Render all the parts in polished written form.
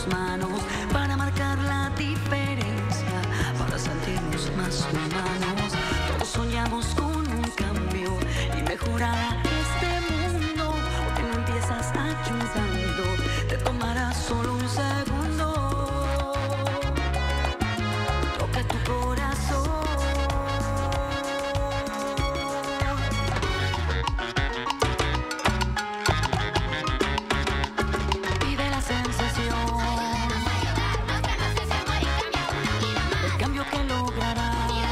tus manos para marcar la diferencia, para sentirnos más humanos. Todos soñamos con un cambio y mejorar este mundo. Porque no empiezas ayudando, te tomará solo un segundo. Toca tu corazón. Vive la sensación, el cambio que lograrás.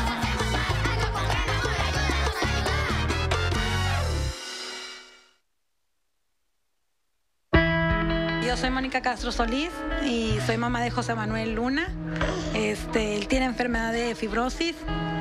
Yo soy Mónica Castro Solís y soy mamá de José Manuel Luna. Él tiene enfermedad de fibrosis.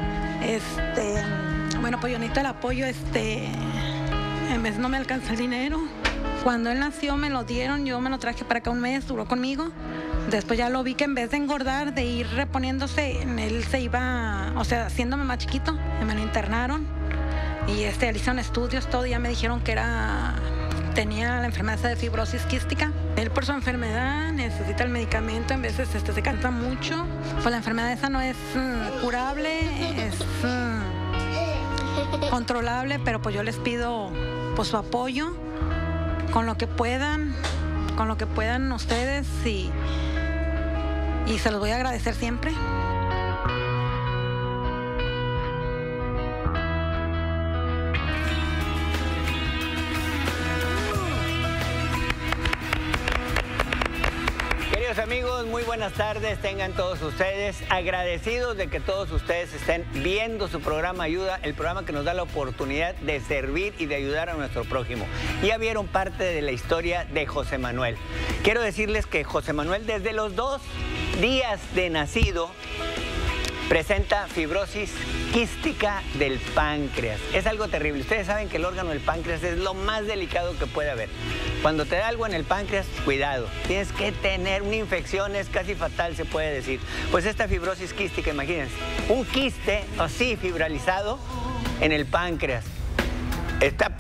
Bueno, pues yo necesito el apoyo. En vez no me alcanza el dinero. Cuando él nació me lo dieron, yo me lo traje para acá un mes, duró conmigo. Después ya lo vi que en vez de engordar, de ir reponiéndose, él se iba, o sea, haciéndome más chiquito. Me lo internaron y le hicieron estudios, todo, y ya me dijeron que tenía la enfermedad de fibrosis quística. Él por su enfermedad necesita el medicamento, en veces se cansa mucho. Pues la enfermedad esa no es curable, es controlable, pero pues yo les pido pues su apoyo con lo que puedan ustedes y se los voy a agradecer siempre. Amigos, muy buenas tardes, tengan todos ustedes, agradecidos de que todos ustedes estén viendo su programa Ayuda, el programa que nos da la oportunidad de servir y de ayudar a nuestro prójimo. Ya vieron parte de la historia de José Manuel. Quiero decirles que José Manuel, desde los 2 días de nacido, presenta fibrosis quística del páncreas. Es algo terrible. Ustedes saben que el órgano del páncreas es lo más delicado que puede haber. Cuando te da algo en el páncreas, cuidado. Tienes que tener una infección, es casi fatal, se puede decir. Pues esta fibrosis quística, imagínense, un quiste así fibralizado en el páncreas. Está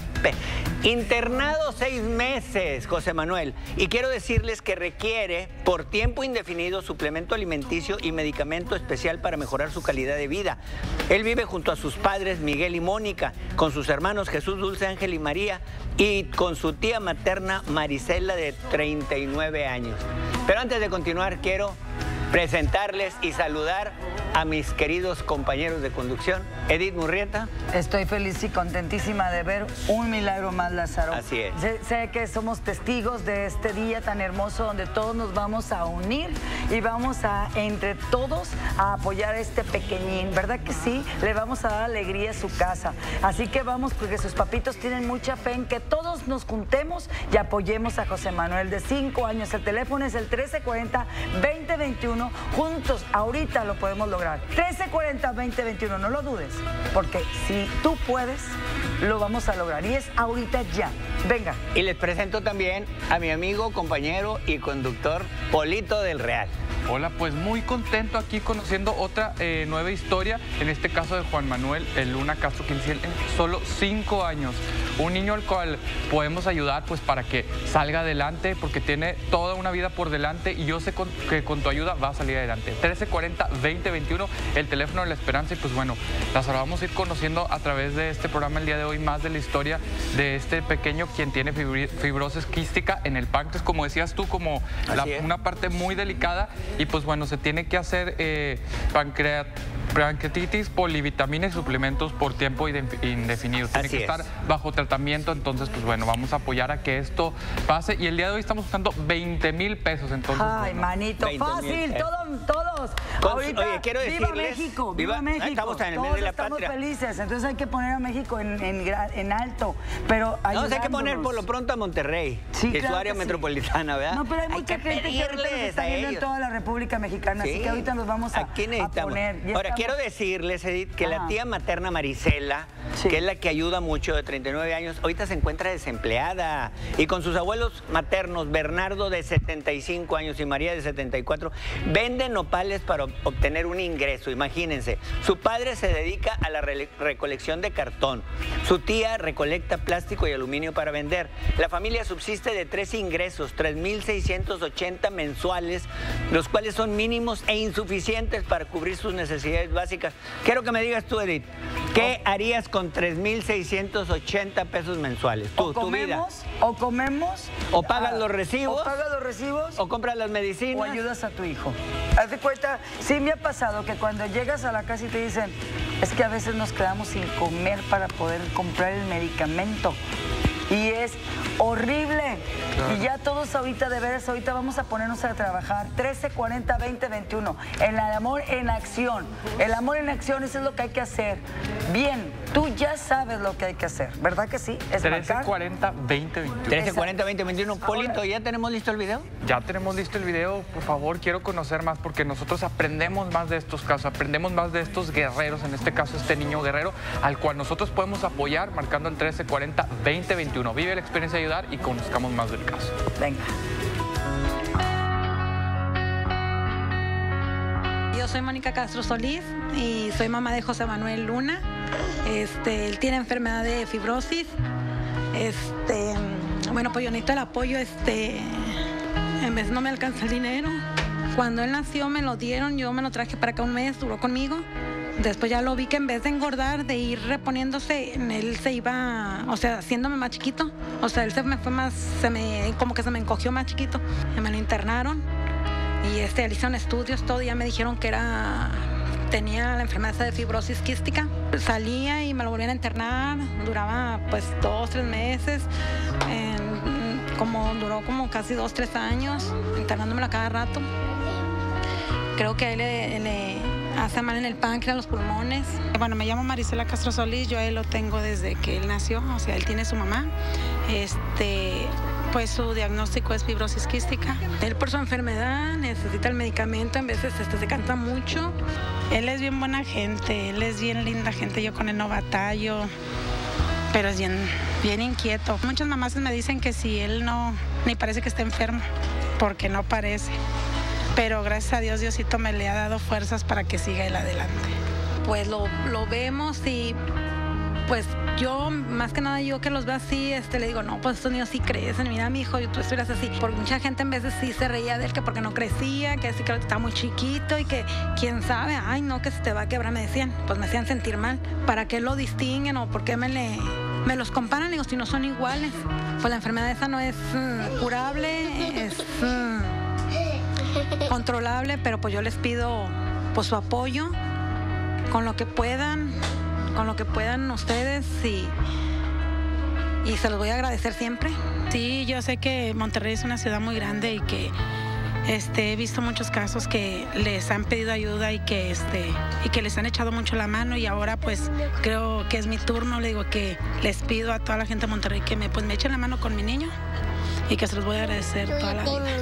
internado 6 meses, José Manuel. Y quiero decirles que requiere por tiempo indefinido suplemento alimenticio y medicamento especial para mejorar su calidad de vida. Él vive junto a sus padres Miguel y Mónica, con sus hermanos Jesús, Dulce, Ángel y María, y con su tía materna Marisela, de 39 años. Pero antes de continuar, quiero presentarles y saludar a mis queridos compañeros de conducción. Edith Murrieta. Estoy feliz y contentísima de ver un milagro más, Lázaro. Así es. Sé que somos testigos de este día tan hermoso donde todos nos vamos a unir y vamos a, entre todos, a apoyar a este pequeñín. ¿Verdad que sí? Le vamos a dar alegría a su casa. Así que vamos, porque sus papitos tienen mucha fe en que todos nos juntemos y apoyemos a José Manuel, de 5 años. El teléfono es el 1340-2021. Juntos, ahorita lo podemos lograr. 1340-2021, no lo dudes, porque si tú puedes, lo vamos a lograr. Y es ahorita ya. Venga. Y les presento también a mi amigo, compañero y conductor, Polito del Real. Hola, pues muy contento aquí conociendo otra nueva historia, en este caso de Juan Manuel Luna Castro, quien tiene solo 5 años. Un niño al cual podemos ayudar pues para que salga adelante, porque tiene toda una vida por delante y yo sé que con tu ayuda va a salir adelante. 1340-2021, el teléfono de la esperanza. Y pues bueno, las vamos a ir conociendo a través de este programa el día de hoy más de la historia de este pequeño quien tiene fibrosis quística en el páncreas, como decías tú, como una parte muy delicada. Y pues bueno, se tiene que hacer pancreatitis, polivitamina y suplementos por tiempo indefinido. Tiene que estar bajo tratamiento. Entonces pues bueno, vamos a apoyar a que esto pase. Y el día de hoy estamos buscando 20,000 pesos. Entonces, ay, bueno, manito, fácil, todos. Ahorita, oye, quiero decirles, viva México, viva México. Estamos en el mes de la patria. Estamos felices, entonces hay que poner a México en alto. Pero no, hay que poner por lo pronto a Monterrey, sí, y su área metropolitana, ¿verdad? No, pero hay mucha gente que ahorita nos está viendo en toda la República Mexicana, así que ahorita nos vamos a poner. Ahora, quiero decirles, Edith, que la tía materna Marisela, que es la que ayuda mucho, de 39 años, ahorita se encuentra desempleada. Y con sus abuelos maternos, Bernardo, de 75 años, y María, de 74, venden nopales mensuales para obtener un ingreso. Imagínense, su padre se dedica a la recolección de cartón. Su tía recolecta plástico y aluminio para vender. La familia subsiste de 3 ingresos, 3,680 mensuales, los cuales son mínimos e insuficientes para cubrir sus necesidades básicas. Quiero que me digas tú, Edith, ¿qué harías con 3,680 pesos mensuales? Tú, tu vida. O comemos. O pagas los recibos. O pagas los recibos. O compras las medicinas. O ayudas a tu hijo. Haz de cuenta, sí me ha pasado que cuando llegas a la casa y te dicen, es que a veces nos quedamos sin comer para poder comprar el medicamento. Y es horrible. Claro. Y ya todos ahorita, de veras, ahorita vamos a ponernos a trabajar. 13, 40, 20, 21. El amor en acción. El amor en acción, eso es lo que hay que hacer. Bien, tú ya sabes lo que hay que hacer, ¿verdad que sí? Es 13, 40, 20, 21. 13, 40, 20, 21. Polito, ¿ya tenemos listo el video? Ya tenemos listo el video. Por favor, quiero conocer más porque nosotros aprendemos más de estos casos, aprendemos más de estos guerreros, en este caso este niño guerrero, al cual nosotros podemos apoyar marcando el 13, 40, 20, 21. Vive la experiencia de ayudar y conozcamos más del caso. Venga. Yo soy Mónica Castro Solís y soy mamá de José Manuel Luna. Él tiene enfermedad de fibrosis. Bueno, pues yo necesito el apoyo. En vez no me alcanza el dinero. Cuando él nació me lo dieron, yo me lo traje para acá un mes, duró conmigo. Después ya lo vi que en vez de engordar, de ir reponiéndose, él se iba, o sea, haciéndome más chiquito. O sea, él se me fue más, como que se me encogió más chiquito. Y me lo internaron y le hicieron estudios, todo, y ya me dijeron que tenía la enfermedad de fibrosis quística. Salía y me lo volvían a internar, duraba pues 2, 3 meses. Duró como casi 2, 3 años, internándomelo a cada rato. Creo que a él le hace mal en el páncreas, los pulmones. Bueno, me llamo Marisela Castro Solís, yo a él lo tengo desde que él nació, o sea, él tiene su mamá. Pues su diagnóstico es fibrosis quística. Él por su enfermedad necesita el medicamento, en veces se cansa mucho. Él es bien buena gente, él es bien linda gente, yo con él no batallo, pero es bien inquieto. Muchas mamás me dicen que si él ni parece que esté enfermo, porque no parece. Pero gracias a Dios, Diosito me le ha dado fuerzas para que siga él adelante. Pues lo vemos y pues yo, más que nada yo que los veo así, le digo, no, pues estos niños sí crecen, mira mi hijo, tú estuvieras así. Porque mucha gente en veces sí se reía de él, que porque no crecía, que así que está muy chiquito y que quién sabe, ay no, que se te va a quebrar, me decían. Pues me hacían sentir mal. ¿Para qué lo distinguen o por qué me los comparan? Digo, si no son iguales. Pues la enfermedad esa no es curable, es controlable, pero pues yo les pido pues su apoyo con lo que puedan ustedes y se los voy a agradecer siempre. Sí, yo sé que Monterrey es una ciudad muy grande y que he visto muchos casos que les han pedido ayuda y que les han echado mucho la mano, y ahora pues creo que es mi turno. Le digo que les pido a toda la gente de Monterrey que me echen la mano con mi niño y que se los voy a agradecer toda la vida.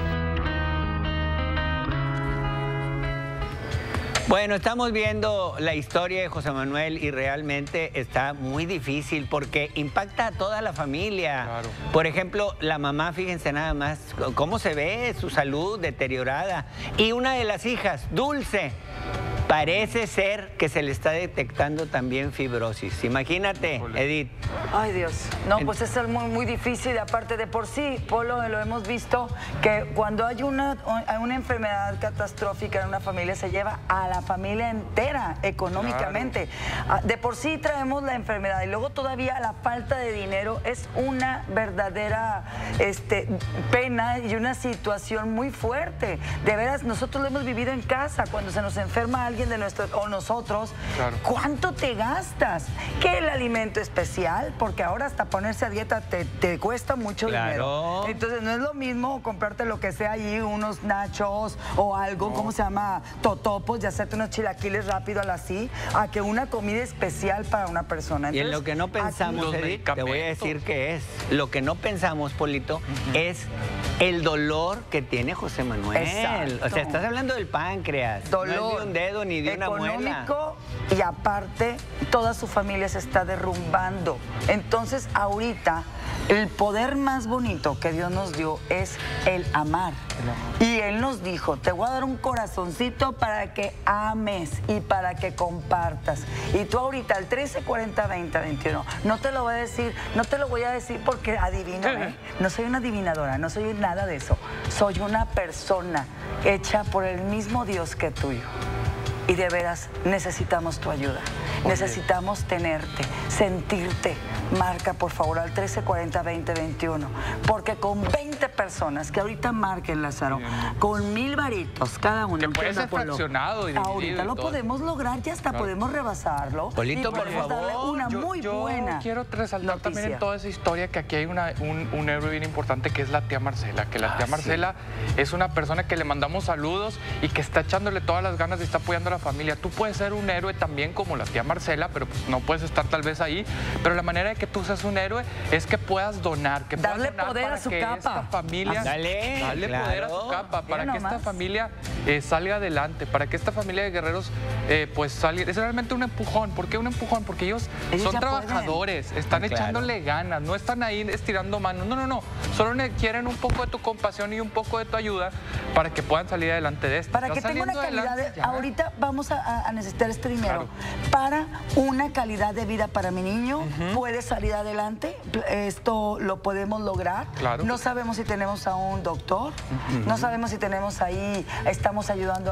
Bueno, estamos viendo la historia de José Manuel y realmente está muy difícil porque impacta a toda la familia. Claro. Por ejemplo, la mamá, fíjense nada más cómo se ve su salud deteriorada. Y una de las hijas, Dulce, parece ser que se le está detectando también fibrosis. Imagínate, Edith. Ay, Dios. No, pues es muy, muy difícil. Aparte de por sí, Polo, lo hemos visto, que cuando hay una enfermedad catastrófica en una familia, se lleva a la familia entera económicamente. Claro. De por sí traemos la enfermedad y luego todavía la falta de dinero es una verdadera pena y una situación muy fuerte. De veras, nosotros lo hemos vivido en casa, cuando se nos enferma alguien de nosotros, claro. ¿Cuánto te gastas? ¿Qué el alimento especial? Porque ahora hasta ponerse a dieta te cuesta mucho dinero. Entonces no es lo mismo comprarte lo que sea allí, unos nachos o algo, ¿cómo se llama? Totopos, ya hacerte unos chilaquiles rápido así, a que una comida especial para una persona. Entonces, y en lo que no pensamos, Edith, te voy a decir que es. Lo que no pensamos, Polito, es el dolor que tiene José Manuel. Exacto. O sea, estás hablando del páncreas. Dolor. No es de un dedo ni de una muela. Y aparte, toda su familia se está derrumbando. Entonces, ahorita, El poder más bonito que Dios nos dio es el amar. Y Él nos dijo, te voy a dar un corazoncito para que ames y para que compartas. Y tú ahorita, el 1340-2021, no te lo voy a decir, no te lo voy a decir porque adivino, ¿eh? No soy una adivinadora, no soy nada de eso. Soy una persona hecha por el mismo Dios que tuyo. Y de veras necesitamos tu ayuda. Necesitamos tenerte, sentirte. Marca, por favor, al 1340-2021. Porque con 20 personas que ahorita marquen, Lázaro, con 1000 varitos cada uno. Que puede ser fraccionado y dividido. Ahorita lo podemos lograr, ya hasta podemos rebasarlo. Polito, por favor. Darle una muy buena. Yo quiero resaltar noticia. también en toda esa historia que aquí hay un héroe bien importante que es la tía Marcela. Que la tía Marcela es una persona que le mandamos saludos y que está echándole todas las ganas y está apoyando a la familia. Tú puedes ser un héroe también como la tía Marcela, pero pues no puedes estar tal vez ahí. Pero la manera de que tú seas un héroe es que puedas donar, que puedas darle donar poder para a su que capa. esta familia Dale, claro. poder a su capa, para que esta nomás. familia salga adelante, para que esta familia de guerreros pues salga. Es realmente un empujón. ¿Por qué un empujón? Porque ellos Ellos son ya trabajadores, están Claro. echándole ganas, no están ahí estirando manos. No. Solo quieren un poco de tu compasión y un poco de tu ayuda para que puedan salir adelante de esto. Para que tenga una calidad de, ahorita vamos a necesitar este dinero para una calidad de vida para mi niño. Puede salir adelante, esto lo podemos lograr. Claro. No sabemos si tenemos a un doctor, no sabemos si tenemos ahí, estamos ayudando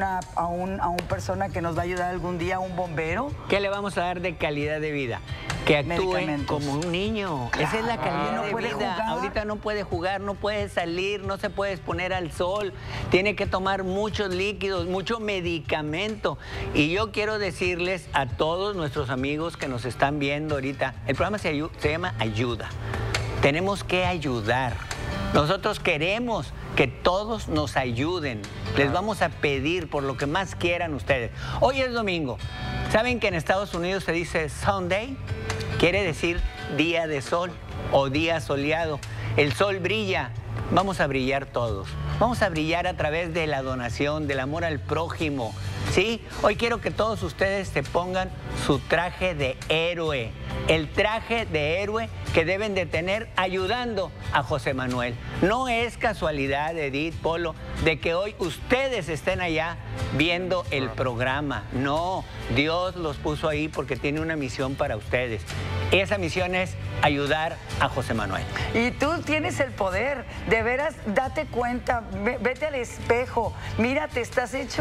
a una persona que nos va a ayudar algún día, un bombero. ¿Qué le vamos a dar de calidad de vida? Que actúe Medicamentos. como un niño. Esa es la calidad no de puede vida. jugar. Ahorita no puede jugar, no puede salir, no se puede exponer al sol. Tiene que tomar muchos líquidos, mucho medicamento. Y yo quiero decirles a todos nuestros amigos que nos están viendo ahorita, el programa se llama Ayuda. Tenemos que ayudar. Nosotros queremos que todos nos ayuden. Les vamos a pedir por lo que más quieran ustedes. Hoy es domingo. ¿Saben que en Estados Unidos se dice Sunday? Quiere decir día de sol o día soleado. El sol brilla. Vamos a brillar todos. Vamos a brillar a través de la donación, del amor al prójimo. ¿Sí? Hoy quiero que todos ustedes se pongan su traje de héroe. El traje de héroe que deben de tener ayudando a José Manuel. No es casualidad, Edith, Polo, de que hoy ustedes estén allá viendo el programa. No, Dios los puso ahí porque tiene una misión para ustedes. Esa misión es ayudar a José Manuel. Y tú tienes el poder, de veras, date cuenta, vete al espejo, mírate, estás hecho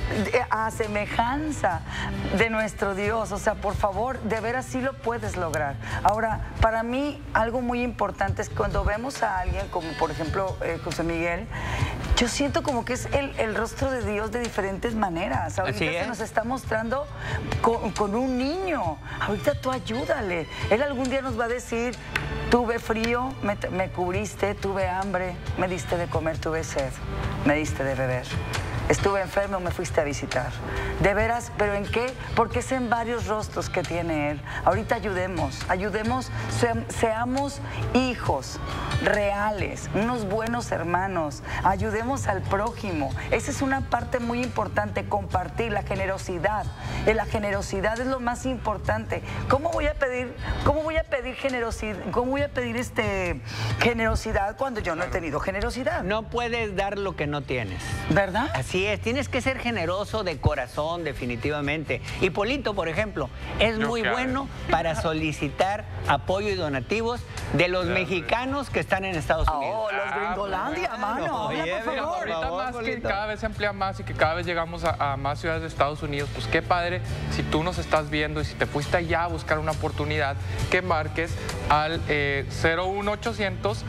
a semejanza de nuestro Dios. O sea, por favor, de veras sí lo puedes lograr. Ahora, para mí, algo muy importante es cuando vemos a alguien como, por ejemplo, José Miguel, yo siento como que es el rostro de Dios de diferentes maneras. Ahorita se nos está mostrando con un niño. Ahorita tú ayúdale. Él algún día nos va a decir, tuve frío, me cubriste, tuve hambre, me diste de comer, tuve sed, me diste de beber. Estuve enfermo, me fuiste a visitar. De veras, ¿pero en qué? Porque es en varios rostros que tiene Él. Ahorita ayudemos, seamos hijos reales, unos buenos hermanos. Ayudemos al prójimo. Esa es una parte muy importante, compartir la generosidad. La generosidad es lo más importante. ¿Cómo voy a pedir generosidad? ¿Cómo voy a pedir generosidad cuando yo no he tenido generosidad? No puedes dar lo que no tienes. ¿Verdad? Así es, tienes que ser generoso de corazón, definitivamente. Y Polito, por ejemplo, es muy bueno para solicitar apoyo y donativos de los mexicanos que están en Estados Unidos. Oh, los Gringolandia, mano. Oye, Habla, por favor. Ahorita más que Polito. cada vez se amplía más y que cada vez llegamos a más ciudades de Estados Unidos, pues qué padre si tú nos estás viendo y si te fuiste allá a buscar una oportunidad, que marques al 01800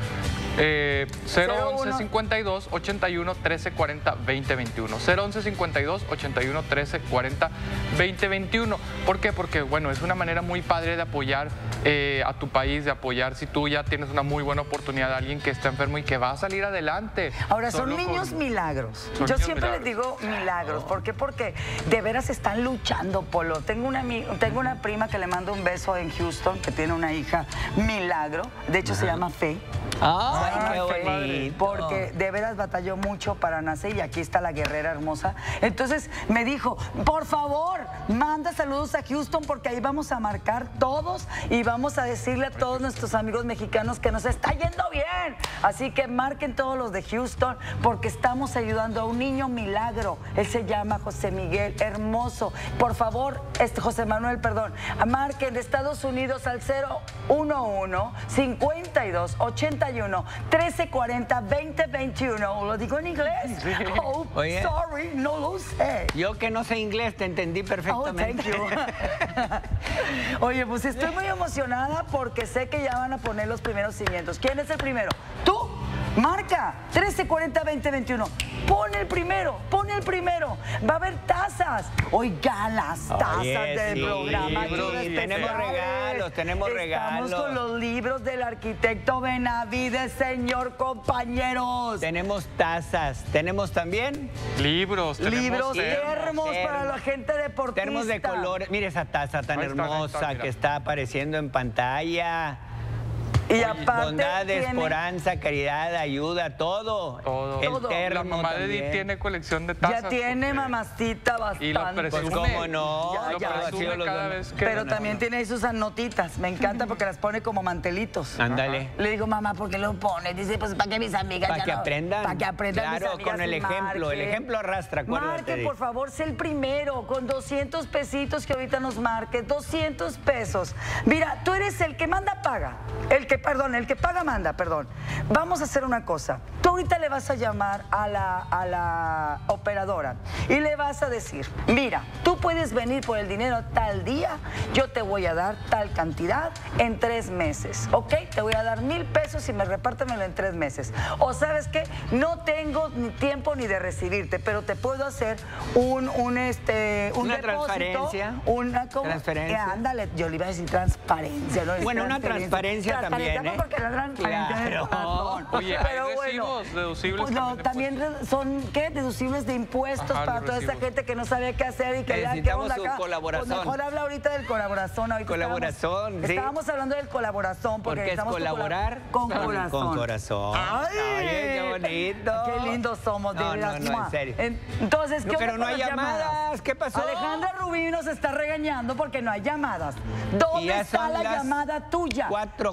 011 52 81 13 40 20 21. 011 52 81 13 40 20 21. ¿Por qué? Porque, bueno, es una manera muy padre de apoyar a tu país, de apoyar si tú ya tienes una muy buena oportunidad de alguien que está enfermo y que va a salir adelante. Ahora, son niños milagros. Yo siempre les digo milagros. ¿Por qué? Porque de veras están luchando, Polo. Tengo una prima que le mando un beso en Houston, que tiene una hija milagro. De hecho, se llama Fe. Ay, muy qué feliz, bonito. porque de veras batalló mucho para nacer y aquí está la guerrera hermosa. Entonces me dijo, por favor, manda saludos a Houston porque ahí vamos a marcar todos y vamos a decirle a todos nuestros amigos mexicanos que nos está yendo bien. Así que marquen todos los de Houston porque estamos ayudando a un niño milagro. Él se llama José Miguel, hermoso. Por favor, José Manuel, perdón, marquen de Estados Unidos al 011-5281-1340-2021. ¿Lo digo en inglés? Oh, Oye. sorry, no lo sé. Yo que no sé inglés, te entendí perfectamente. Oh, thank you. Oye, pues estoy muy emocionada porque sé que ya van a poner los primeros cimientos. ¿Quién es el primero? ¿Tú? Marca 1340-2021. Pon el primero, pon el primero. Va a haber tazas. Oigan, las tazas Oye, del sí, programa. libros, Ayuda tenemos Especiales. regalos, tenemos regalos. Estamos con los libros del arquitecto Benavides, señor, compañeros. Tenemos tazas, tenemos también Libros, tenemos Libros, termos. termos para la gente deportista. termos de colores. Mire esa taza tan Ahí está, hermosa mira. que está apareciendo en pantalla. Y aparte Bondad, tiene- esperanza, caridad, ayuda, todo. Todo. El Todo. termo La mamá de Edith también. tiene colección de tazas. Ya tiene porque- mamacita bastante. Y lo Pues presume. cómo no, Ya, Lo ya. ha sido presume los cada dos. vez que... Pero no, también no. tiene ahí sus anotitas. Me encanta porque las pone como mantelitos. Ándale. Le digo, mamá, ¿por qué lo pones? Dice, pues para que mis amigas Para ya que no- aprendan. Para que aprendan mis Claro, amigas con el y ejemplo. El marquen. ejemplo arrastra, acuérdate. Marque, por favor, sé el primero, con 200 pesitos que ahorita nos marque, 200 pesos. Mira, tú eres el que manda, paga. El que paga, manda, perdón. Vamos a hacer una cosa. Tú ahorita le vas a llamar a la operadora y le vas a decir, mira, tú puedes venir por el dinero tal día, yo te voy a dar tal cantidad en 3 meses, ¿ok? Te voy a dar 1,000 pesos y me repártemelo en 3 meses. O ¿sabes qué? No tengo ni tiempo ni de recibirte, pero te puedo hacer un Una depósito, transferencia. Transferencia. Ándale, yo le iba a decir transparencia, ¿no? Es Bueno, una transparencia también, ¿eh? Porque la transparencia es Claro. razón. Oye, hay recibos deducibles pues no, también de también son, ¿qué? Deducibles de impuestos Ajá, para los toda esa recibos. gente que no sabía qué hacer y que ya, ¿qué Necesitamos onda su acá? colaboración. Pues mejor habla ahorita del colaboración. Ahorita Colaboración, sí. Estábamos hablando del colaboración porque Porque es necesitamos tu colaborar con corazón. Con corazón. ¡Ay! Oye, qué bonito. Qué lindos somos, de No, veras. no, en serio. Entonces, ¿qué Pero onda no con hay las llamadas. ¿Qué pasó? Alejandra Rubí nos está regañando porque no hay llamadas. Y ¿Dónde ya está son la las llamada tuya?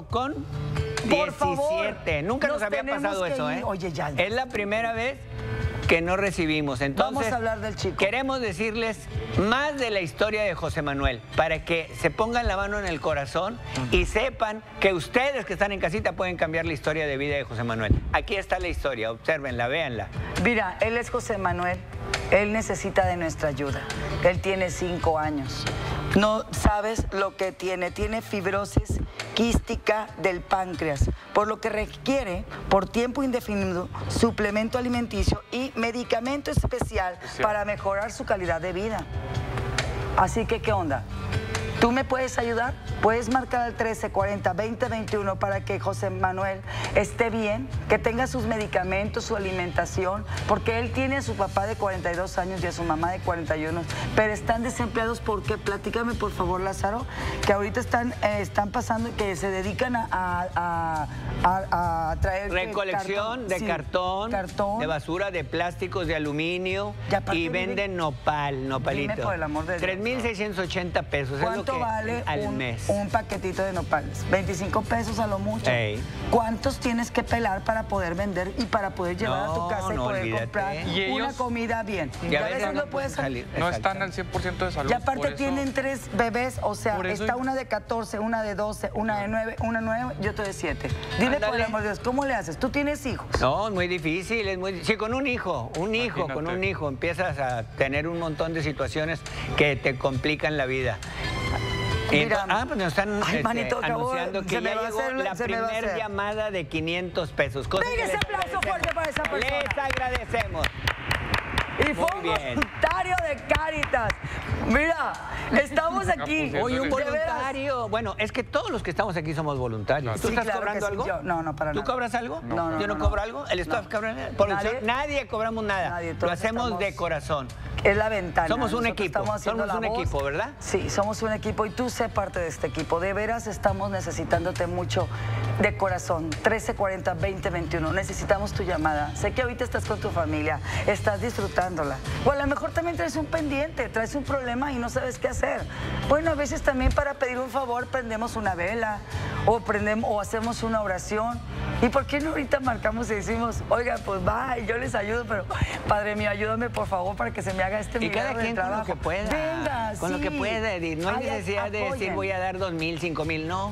4:17. Por favor, Nunca nos nos había tenemos pasado que eso, ir. ¿eh? Oye, ya. Es la primera vez que no recibimos. Entonces, Vamos a hablar del chico. Queremos decirles más de la historia de José Manuel para que se pongan la mano en el corazón y sepan que ustedes que están en casita pueden cambiar la historia de vida de José Manuel. Aquí está la historia, obsérvenla, véanla. Mira, él es José Manuel. Él necesita de nuestra ayuda. Él tiene 5 años. No sabes lo que tiene. Tiene fibrosis quística del páncreas, por lo que requiere por tiempo indefinido suplemento alimenticio y medicamento especial para mejorar su calidad de vida. Así que, ¿qué onda? ¿Tú me puedes ayudar? Puedes marcar al 1340-2021 para que José Manuel esté bien, que tenga sus medicamentos, su alimentación, porque él tiene a su papá de 42 años y a su mamá de 41, pero están desempleados porque, platícame por favor, Lázaro, que ahorita están pasando, que se dedican a traer Recolección de sí, cartón, de basura, de plásticos, de aluminio Y aparte y venden nopalito. Dime, por el amor de Dios. 3,680 pesos. Es lo ¿Cuánto que vale al mes. un paquetito de nopales? 25 pesos a lo mucho. Ey. ¿Cuántos tienes que pelar para poder vender y para poder llevar a tu No, casa y no, poder olvídate. comprar Y una ellos- comida bien? Y a veces no puedes pueden salir. No Exacto. están al 100% de salud. Y aparte por eso- tienen 3 bebés, o sea, Por eso- está una de 14, una de 12, una de 9, una 9, yo te de 7. Dime por el Ándale. amor de Dios, ¿cómo le haces? ¿Tú tienes hijos? No, es muy difícil, es muy... Sí, con un hijo, con Imagínate. un hijo empiezas a tener un montón de situaciones que te complican la vida. Mira, Pues nos están ay, manito, acabo- anunciando se que me ya va a llegó hacer- la se me va a primera hacer. llamada de 500 pesos. cosa Venga, que ese les aplauso agradecemos. fuerte para esa persona. Les agradecemos. Y fue un Muy bien. voluntario de Cáritas. Mira, estamos aquí. pues, Oye, un De veras. voluntario. Bueno, es que todos los que estamos aquí somos voluntarios. ¿Tú Sí, estás claro cobrando que sí. algo? Yo, no, para ¿Tú nada. cobras algo? No, no, ¿Yo no, no, cobro no. algo? ¿El staff No. cobra? Producción, Nadie. nadie cobramos nada. Nadie, Lo todos hacemos estamos- de corazón. Es la ventana. Somos un Nosotros equipo, estamos haciendo somos la un voz. equipo, ¿verdad? Sí, somos un equipo y tú sé parte de este equipo. De veras estamos necesitándote mucho. de corazón, 1340-2021. Necesitamos tu llamada. Sé que ahorita estás con tu familia, estás disfrutándola. O a lo mejor también traes un pendiente, traes un problema y no sabes qué hacer. Bueno, a veces también para pedir un favor prendemos una vela o hacemos una oración. ¿Y por qué no ahorita marcamos y decimos, oiga, pues va, yo les ayudo, pero Padre mío, ayúdame por favor para que se me haga este milagro. Y cada quien con lo que pueda. Venga, con lo que pueda, Edith. No hay necesidad de decir voy a dar 2,000, 5,000, no.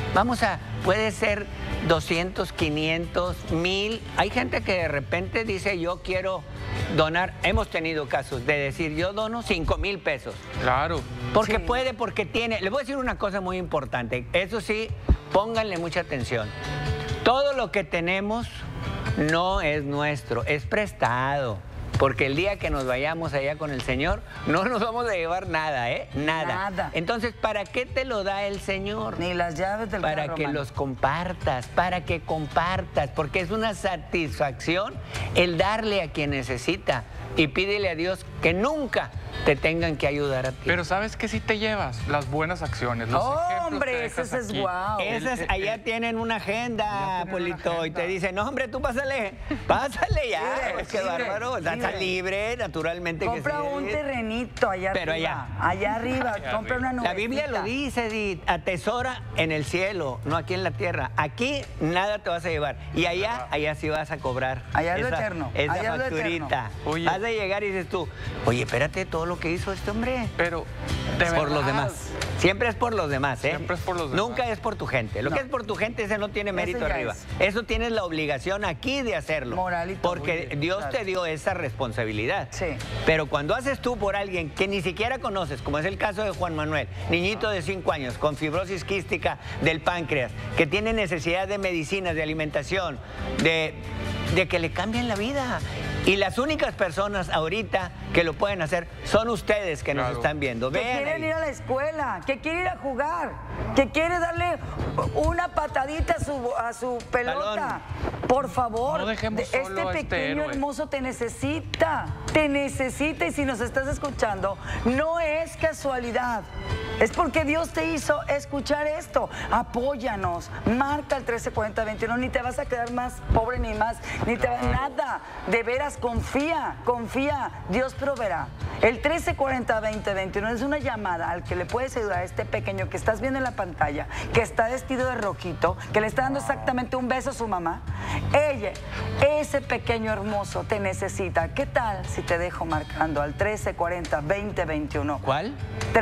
Puede ser 200, 500, 1,000. Hay gente que de repente dice, yo quiero donar. Hemos tenido casos de decir, yo dono 5,000 pesos. Claro. Porque puede, porque tiene. Les voy a decir una cosa muy importante. Eso sí, pónganle mucha atención. Todo lo que tenemos no es nuestro, es prestado. Porque el día que nos vayamos allá con el Señor, no nos vamos a llevar nada, ¿eh? Nada. Entonces, ¿para qué te lo da el Señor? Ni las llaves del carro, Para que los compartas, porque es una satisfacción el darle a quien necesita. Y pídele a Dios que nunca te tengan que ayudar a ti. Pero ¿sabes qué sí te llevas? Las buenas acciones, los ejemplos hombre, que dejas ese es aquí. guau. Esas allá tienen una agenda, Polito, y te dicen, no, hombre, tú pásale ya. Libre, Qué bárbaro, libre. está libre, naturalmente. Compra que sí. un terrenito allá Pero arriba. Allá arriba, compra una nubecita. La Biblia lo dice, Edith, atesora en el cielo, no aquí en la tierra. Aquí nada te vas a llevar. Y allá sí vas a cobrar. Allá es lo eterno. Esa Allá es lo facturita. eterno. Oye. Vas a llegar y dices tú, oye, espérate, todo lo que hizo este hombre. Pero, Es por los demás. Siempre es por los demás, ¿eh? Siempre es por los demás. Nunca es por tu gente. Lo que es por tu gente, ese no tiene mérito ya arriba. es. Eso tienes la obligación aquí de hacerlo. Moral y todo, porque muy bien, Dios claro. te dio esa responsabilidad. Sí. Pero cuando haces tú por alguien que ni siquiera conoces, como es el caso de Juan Manuel, niñito de 5 años con fibrosis quística del páncreas, que tiene necesidad de medicinas, de alimentación, de que le cambien la vida. Y las únicas personas ahorita que lo pueden hacer son ustedes que nos están viendo. Que Vean quieren ahí. ir a la escuela, que quiere ir a jugar, que quiere darle una patadita a su pelota. Balón. Por favor, No dejemos solo este a este pequeño héroe. hermoso te necesita, y si nos estás escuchando, no es casualidad. Es porque Dios te hizo escuchar esto. Apóyanos, marca el 1340-21, ni te vas a quedar más pobre ni te va nada. De veras, confía, Dios proveerá. El 1340-2021 es una llamada al que le puedes ayudar a este pequeño que estás viendo en la pantalla, que está vestido de rojito, que le está dando exactamente un beso a su mamá. Ese pequeño hermoso te necesita. ¿Qué tal si te dejo marcando al 1340-2021? ¿Cuál?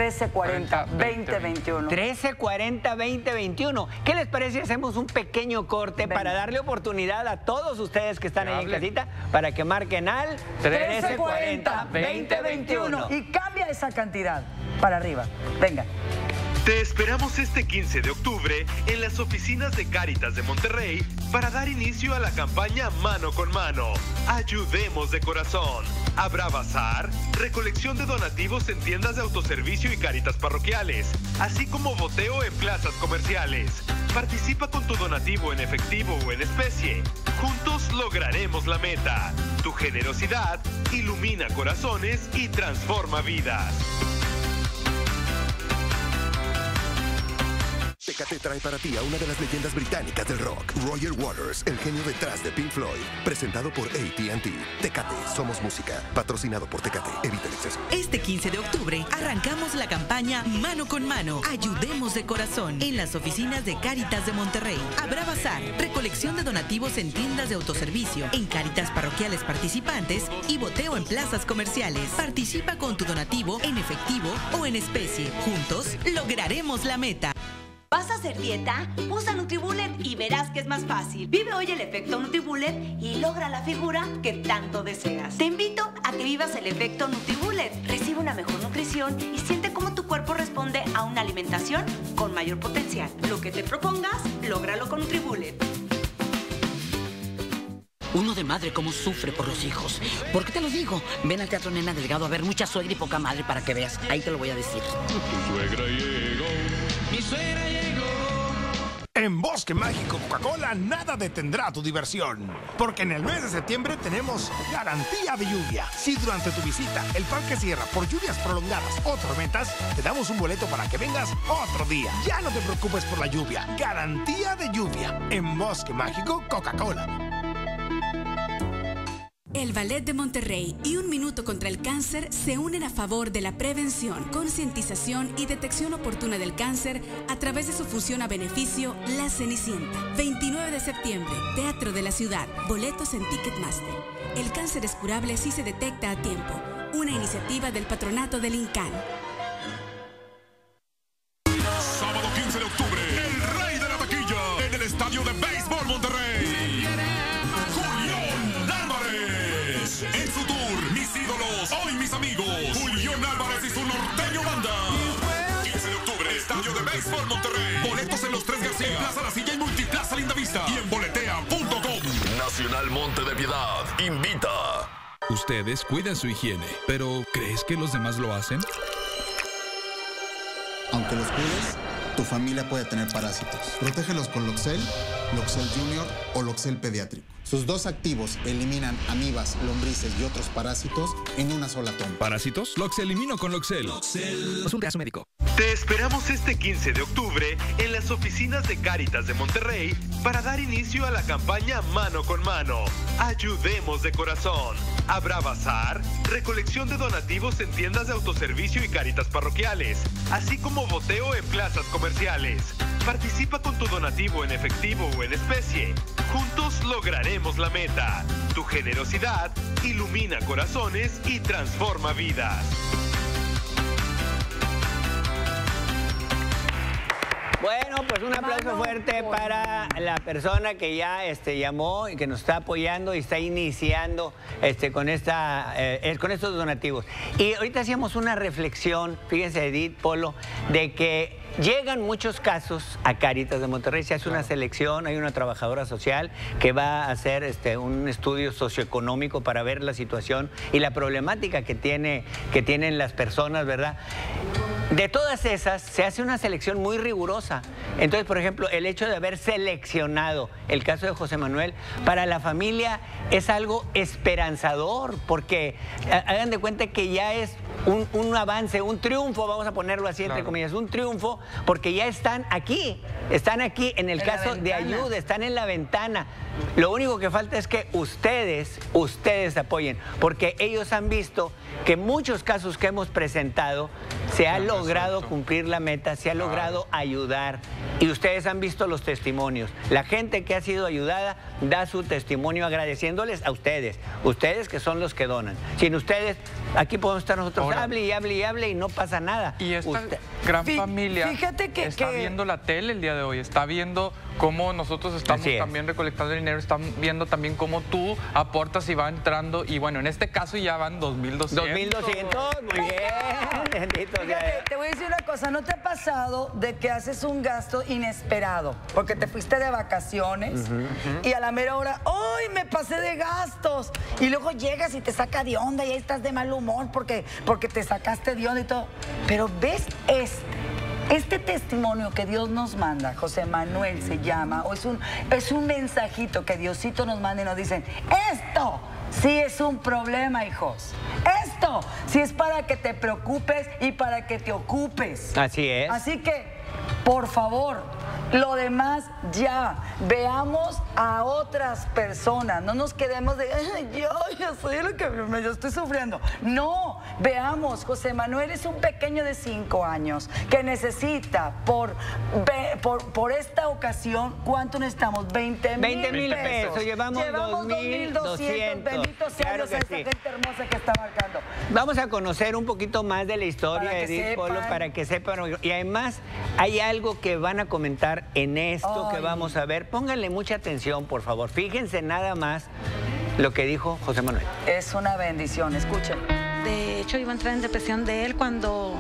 1340-2021. 1340-2021. ¿Qué les parece si hacemos un pequeño corte para darle oportunidad a todos ustedes que están ahí en casita para que marquen al 1340-2021? Y cambia esa cantidad para arriba. Venga. Te esperamos este 15 de octubre en las oficinas de Cáritas de Monterrey para dar inicio a la campaña Mano con Mano. Ayudemos de corazón. Habrá bazar, recolección de donativos en tiendas de autoservicio y Cáritas parroquiales, así como boteo en plazas comerciales. Participa con tu donativo en efectivo o en especie. Juntos lograremos la meta. Tu generosidad ilumina corazones y transforma vidas. Tecate trae para ti a una de las leyendas británicas del rock, Roger Waters, el genio detrás de Pink Floyd, presentado por AT&T. Tecate, somos música, patrocinado por Tecate, evita el exceso. Este 15 de octubre arrancamos la campaña Mano con Mano, ayudemos de corazón, en las oficinas de Cáritas de Monterrey. Habrá bazar, recolección de donativos en tiendas de autoservicio, en Cáritas parroquiales participantes y boteo en plazas comerciales. Participa con tu donativo en efectivo o en especie. Juntos lograremos la meta. ¿Vas a hacer dieta? Usa Nutribullet y verás que es más fácil. Vive hoy el efecto Nutribullet y logra la figura que tanto deseas. Te invito a que vivas el efecto Nutribullet. Recibe una mejor nutrición y siente cómo tu cuerpo responde a una alimentación con mayor potencial. Lo que te propongas, lógralo con Nutribullet. Uno de madre cómo sufre por los hijos. ¿Por qué te lo digo? Ven al Teatro Nena Delgado a ver mucha suegra y poca madre para que veas. Ahí te lo voy a decir. Tu suegra llegó. Mi suegra llegó. En Bosque Mágico Coca-Cola nada detendrá tu diversión, porque en el mes de septiembre tenemos garantía de lluvia. Si durante tu visita el parque cierra por lluvias prolongadas o tormentas, te damos un boleto para que vengas otro día. Ya no te preocupes por la lluvia. Garantía de lluvia en Bosque Mágico Coca-Cola. El Ballet de Monterrey y Un Minuto contra el Cáncer se unen a favor de la prevención, concientización y detección oportuna del cáncer a través de su función a beneficio La Cenicienta. 29 de septiembre, Teatro de la Ciudad, boletos en Ticketmaster. El cáncer es curable si se detecta a tiempo. Una iniciativa del Patronato del INCAN. Sábado 15 de octubre, el rey de la taquilla en el Estadio de Béisbol Monterrey. Julián Álvarez. En su tour, Mis ídolos, hoy mis amigos. Julián Álvarez y su norteño banda. 15 de octubre, Estadio de Béisbol Monterrey. Boletos en Los Tres García, Plaza La Silla y Multiplaza Lindavista. Y en boletea.com. Nacional Monte de Piedad invita. Ustedes cuidan su higiene, pero ¿crees que los demás lo hacen? Aunque los cuides, tu familia puede tener parásitos. Protégelos con Loxel, Loxel Junior o Loxel Pediátrico. Sus dos activos eliminan amibas, lombrices y otros parásitos en una sola toma. ¿Parásitos? Loxel elimino con Loxel. Consulte a su médico. Te esperamos este 15 de octubre en las oficinas de Cáritas de Monterrey para dar inicio a la campaña Mano con Mano. Ayudemos de corazón. Habrá bazar, recolección de donativos en tiendas de autoservicio y Cáritas parroquiales, así como boteo en plazas comerciales. Participa con tu donativo en efectivo o en especie. Juntos lograremos la meta. Tu generosidad ilumina corazones y transforma vidas. Bueno, pues un aplauso fuerte para la persona que ya llamó y que nos está apoyando y está iniciando con estos donativos. Y ahorita hacíamos una reflexión, fíjense Edith, Polo, de que llegan muchos casos a Cáritas de Monterrey, se hace una selección, hay una trabajadora social que va a hacer un estudio socioeconómico para ver la situación y la problemática que tienen las personas, ¿verdad? De todas esas, se hace una selección muy rigurosa. Entonces, por ejemplo, el hecho de haber seleccionado el caso de José Manuel, para la familia es algo esperanzador, porque hagan de cuenta que ya es un avance, un triunfo, vamos a ponerlo así entre comillas, un triunfo, porque ya están aquí en el caso de ayuda, están en la ventana. Lo único que falta es que ustedes apoyen, porque ellos han visto que muchos casos que hemos presentado se ha logrado cumplir la meta, se ha logrado ayudar, y ustedes han visto los testimonios. La gente que ha sido ayudada da su testimonio agradeciéndoles a ustedes que son los que donan. Sin ustedes, aquí podemos estar nosotros, hable y no pasa nada. Y esta gran familia está viendo la tele el día de hoy, está viendo cómo nosotros estamos también recolectando dinero, están viendo también cómo tú aportas y va entrando, y bueno, en este caso ya van 2,200. 2,200, muy bien. Fíjate, te voy a decir una cosa, ¿no te ha pasado de que haces un gasto inesperado? Porque te fuiste de vacaciones y a la mera hora, ¡ay, me pasé de gastos! Y luego llegas y te saca de onda y ahí estás de mal humor porque te sacaste de onda y todo. Pero ves este testimonio que Dios nos manda, José Manuel se llama, o es un mensajito que Diosito nos manda y nos dicen, esto sí es un problema, hijos. Esto sí es para que te preocupes y para que te ocupes. Así es. Así que, por favor, lo demás ya. Veamos a otras personas. No nos quedemos de, yo soy lo que yo estoy sufriendo. No, veamos, José Manuel es un pequeño de 5 años que necesita por esta ocasión, ¿cuánto necesitamos? 20,000 pesos. Llevamos 2,200. Bendito sea Dios, esa gente hermosa que está marcando. Vamos a conocer un poquito más de la historia de Edith, Polo, para que sepan. Y además, hay algo que van a comentar en esto que vamos a ver. Pónganle mucha atención, por favor. Fíjense nada más lo que dijo José Manuel. Es una bendición, escuchen. De hecho, iba a entrar en depresión de él cuando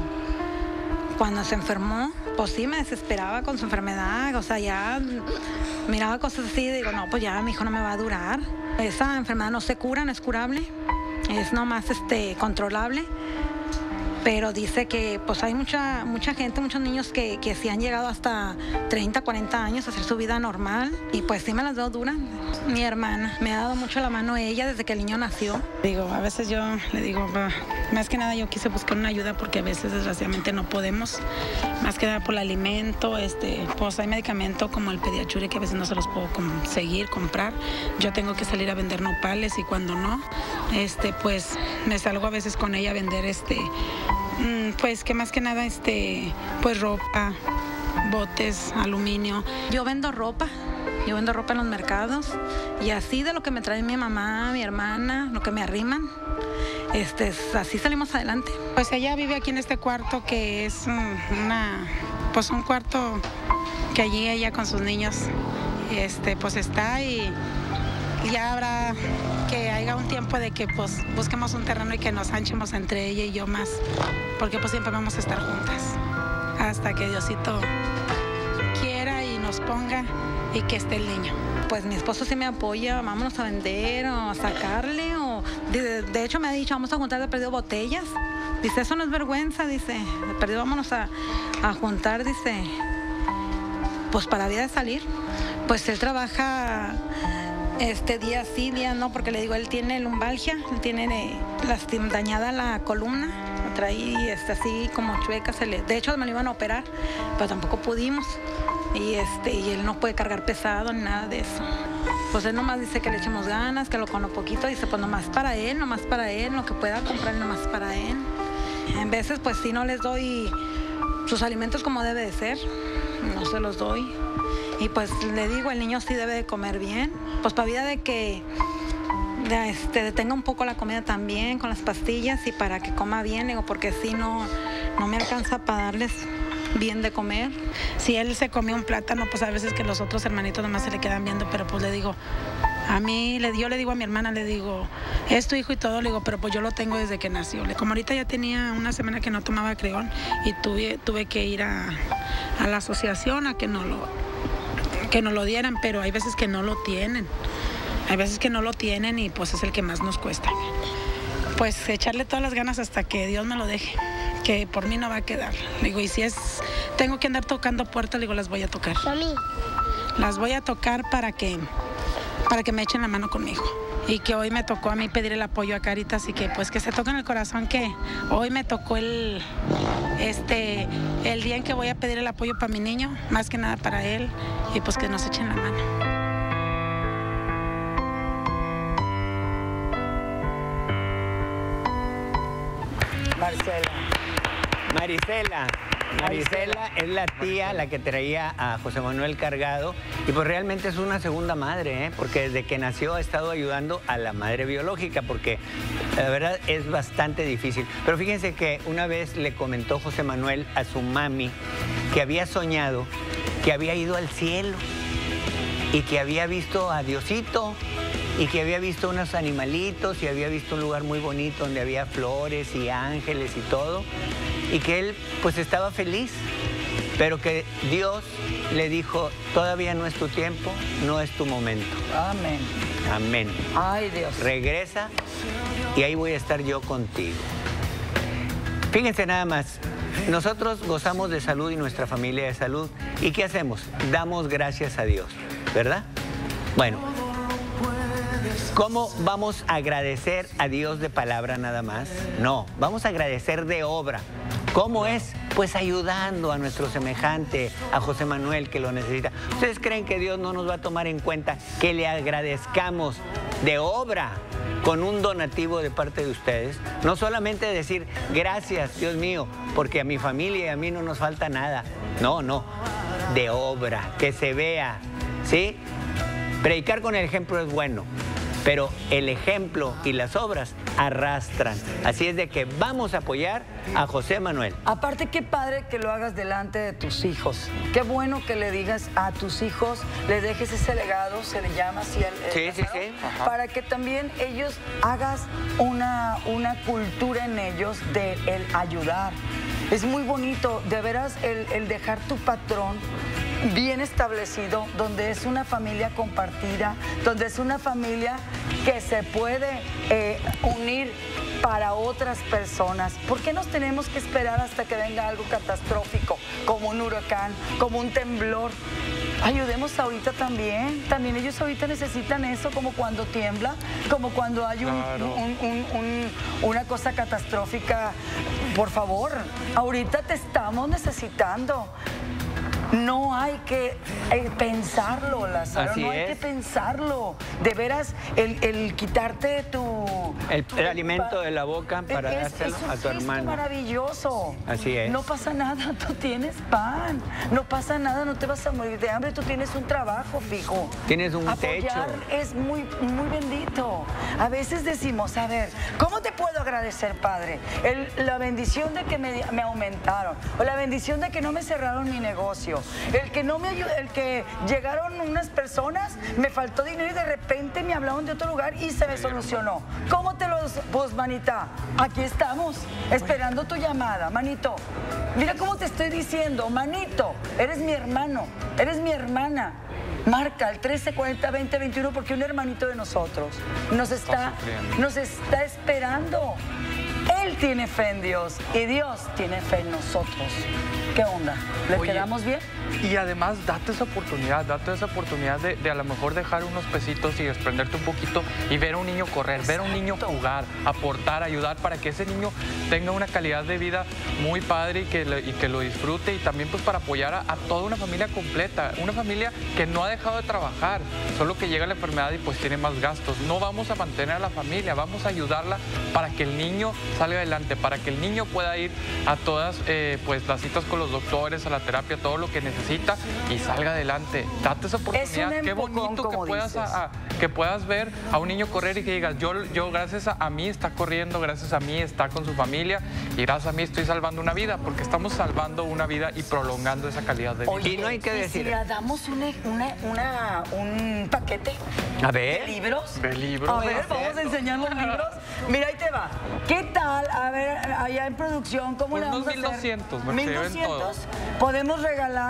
se enfermó. Pues sí, me desesperaba con su enfermedad. O sea, ya miraba cosas así y digo, no, pues ya mi hijo no me va a durar. Esa enfermedad no se cura, no es curable. Es nomás controlable. pero dice que pues hay mucha gente, muchos niños que sí han llegado hasta 30, 40 años a hacer su vida normal y pues sí me las veo duras. Mi hermana me ha dado mucho la mano ella desde que el niño nació. Digo, a veces yo le digo, más que nada yo quise buscar una ayuda porque a veces desgraciadamente no podemos, más que nada por el alimento, pues hay medicamento como el Pediasure que a veces no se los puedo conseguir, comprar. Yo tengo que salir a vender nopales y cuando no, pues me salgo a veces con ella a vender pues que más que nada pues ropa, botes, aluminio. Yo vendo ropa en los mercados y así de lo que me trae mi mamá, mi hermana, lo que me arriman, así salimos adelante. Pues ella vive aquí en este cuarto que es un cuarto que allí ella con sus niños, pues está y ya habrá que haya un tiempo de que pues busquemos un terreno y que nos anchemos entre ella y yo más, porque pues siempre vamos a estar juntas hasta que Diosito quiera y nos ponga y que esté el niño. Pues mi esposo sí me apoya, vámonos a vender o a sacarle, o de hecho me ha dicho, vamos a juntar de perdido botellas. Dice, eso no es vergüenza, dice, de perdido vámonos a juntar, dice, pues para vida de salir. Pues él trabaja día sí, día no, porque le digo, él tiene lumbalgia, él tiene dañada la columna, la trae así como chueca, de hecho me lo iban a operar, pero tampoco pudimos. Y él no puede cargar pesado ni nada de eso. Pues él nomás dice que le echemos ganas, que con lo poquito, dice, pues nomás para él, lo que pueda comprar nomás para él. En veces pues sí no les doy sus alimentos como debe de ser, no se los doy. Y pues le digo, el niño sí debe de comer bien, pues para vida de que detenga un poco la comida también con las pastillas y para que coma bien, digo, porque si no me alcanza para darles bien de comer. Si él se comió un plátano, pues a veces que los otros hermanitos nomás se le quedan viendo, pero pues le digo, yo le digo a mi hermana, le digo, es tu hijo y todo, le digo, pero pues yo lo tengo desde que nació. Como ahorita ya tenía una semana que no tomaba Creón y tuve que ir a la asociación a que nos lo dieran, pero hay veces que no lo tienen. Hay veces que no lo tienen y pues es el que más nos cuesta. Pues echarle todas las ganas hasta que Dios me lo deje, que por mí no va a quedar. Le digo, y si tengo que andar tocando puertas, le digo, las voy a tocar. Las voy a tocar para que me echen la mano conmigo. Y que hoy me tocó a mí pedir el apoyo a Cáritas y que pues que se toque en el corazón que hoy me tocó el día en que voy a pedir el apoyo para mi niño, más que nada para él, y pues que nos echen la mano. Marisela es la tía, la que traía a José Manuel cargado y pues realmente es una segunda madre, porque desde que nació ha estado ayudando a la madre biológica porque la verdad es bastante difícil. Pero fíjense que una vez le comentó José Manuel a su mami que había soñado que había ido al cielo y que había visto a Diosito y que había visto unos animalitos y había visto un lugar muy bonito donde había flores y ángeles y todo, y que él pues estaba feliz, pero que Dios le dijo, todavía no es tu tiempo, no es tu momento. Amén. Amén. Ay, Dios. Regresa y ahí voy a estar yo contigo. Fíjense nada más, nosotros gozamos de salud y nuestra familia de salud. ¿Y qué hacemos? Damos gracias a Dios, ¿verdad? Bueno, ¿cómo vamos a agradecer a Dios de palabra nada más? No, vamos a agradecer de obra. ¿Cómo es? Pues ayudando a nuestro semejante, a José Manuel que lo necesita. ¿Ustedes creen que Dios no nos va a tomar en cuenta que le agradezcamos de obra con un donativo de parte de ustedes? No solamente decir gracias, Dios mío, porque a mi familia y a mí no nos falta nada. No, no, de obra, que se vea, ¿sí? Predicar con el ejemplo es bueno, pero el ejemplo y las obras arrastran. Así es de que vamos a apoyar a José Manuel. Aparte, qué padre que lo hagas delante de tus hijos. Qué bueno que le digas a tus hijos, le dejes ese legado, se le llama así el sí. Ajá. Para que también ellos hagas una cultura en ellos de el ayudar. Es muy bonito, de veras, el dejar tu patrón bien establecido, donde es una familia compartida, donde es una familia que se puede unir para otras personas. ¿Por qué nos tenemos que esperar hasta que venga algo catastrófico, como un huracán, como un temblor? Ayudemos ahorita también. También ellos ahorita necesitan eso, como cuando tiembla, como cuando hay una cosa catastrófica. Por favor, ahorita te estamos necesitando. No hay que pensarlo, Lázaro, no hay que pensarlo. De veras, el quitarte el alimento de la boca para dárselo a tu hermano. Es maravilloso. Así es. No pasa nada, tú tienes pan. No pasa nada, no te vas a morir de hambre, tú tienes un trabajo fijo. Tienes un techo. Apoyar es muy, muy bendito. A veces decimos, a ver, ¿cómo te puedo agradecer, Padre? La bendición de que me aumentaron, o la bendición de que no me cerraron mi negocio. El que no me ayudó, el que llegaron unas personas, me faltó dinero y de repente me hablaron de otro lugar y se me solucionó. ¿Cómo te los...? Pues, manita, aquí estamos, esperando tu llamada. Manito, mira cómo te estoy diciendo, manito, eres mi hermano, eres mi hermana. Marca el 1340-2021 porque un hermanito de nosotros nos está esperando. Él tiene fe en Dios y Dios tiene fe en nosotros. ¿Qué onda? ¿Le quedamos bien? Y además, date esa oportunidad de a lo mejor dejar unos pesitos y desprenderte un poquito y ver a un niño correr, ver a un niño jugar, aportar, ayudar para que ese niño tenga una calidad de vida muy padre y que lo disfrute, y también pues para apoyar a toda una familia completa, una familia que no ha dejado de trabajar, solo que llega la enfermedad y pues tiene más gastos. No vamos a mantener a la familia, vamos a ayudarla para que el niño salga adelante, para que el niño pueda ir a todas pues las citas con los doctores, a la terapia, todo lo que necesita y salga adelante. Date esa oportunidad. Qué bonito que puedas ver a un niño correr y que digas, yo gracias a mí está corriendo, gracias a mí está con su familia y gracias a mí estoy salvando una vida, porque estamos salvando una vida y prolongando esa calidad de vida. Oye, y no hay que decir... si le damos un paquete de libros. De libros. A ver, vamos a enseñar los libros. Mira, ahí te va. ¿Qué tal? A ver, allá en producción, ¿cómo le vamos a hacer? 1200, me 1200. Podemos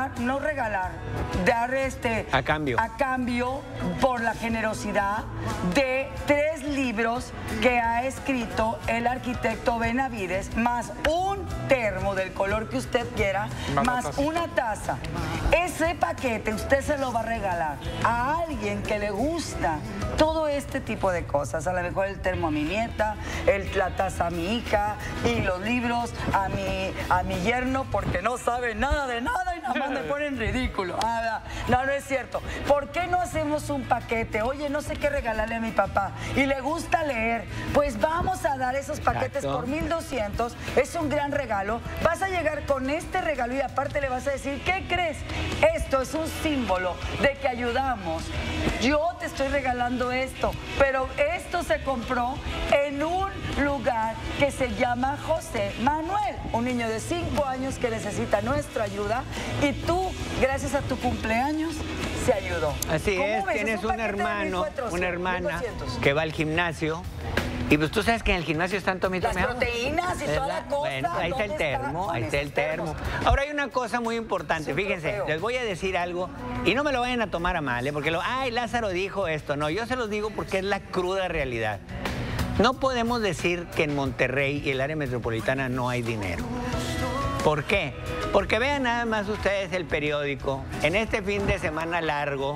dar a cambio por la generosidad de 3 libros que ha escrito el arquitecto Benavides, más un termo del color que usted quiera, más una taza. Ese paquete usted se lo va a regalar a alguien que le gusta todo este tipo de cosas. A lo mejor el termo a mi nieta, la taza a mi hija y los libros a mi yerno, porque no sabe nada de nada y nada más me ponen ridículo. No es cierto. ¿Por qué no hacemos un paquete? Oye, no sé qué regalarle a mi papá y le gusta leer. Pues vamos a dar esos paquetes por 1200. Es un gran regalo. Vas a llegar con este regalo y aparte le vas a decir, ¿qué crees? Esto es un símbolo de que ayudamos. Yo te estoy regalando esto, pero esto se compró en un lugar que se llama José Manuel, un niño de 5 años que necesita nuestra ayuda y tú, gracias a tu cumpleaños, se ayudó. Así es, tienes un hermano, una hermana que va al gimnasio. Y pues tú sabes que en el gimnasio están tomitas las proteínas y toda la cosa. Bueno, ahí está el termo, ahí está el termo. Ahora hay una cosa muy importante, fíjense, les voy a decir algo y no me lo vayan a tomar a mal, porque Lázaro dijo esto. No, yo se los digo porque es la cruda realidad. No podemos decir que en Monterrey y el área metropolitana no hay dinero. ¿Por qué? Porque vean nada más ustedes el periódico. En este fin de semana largo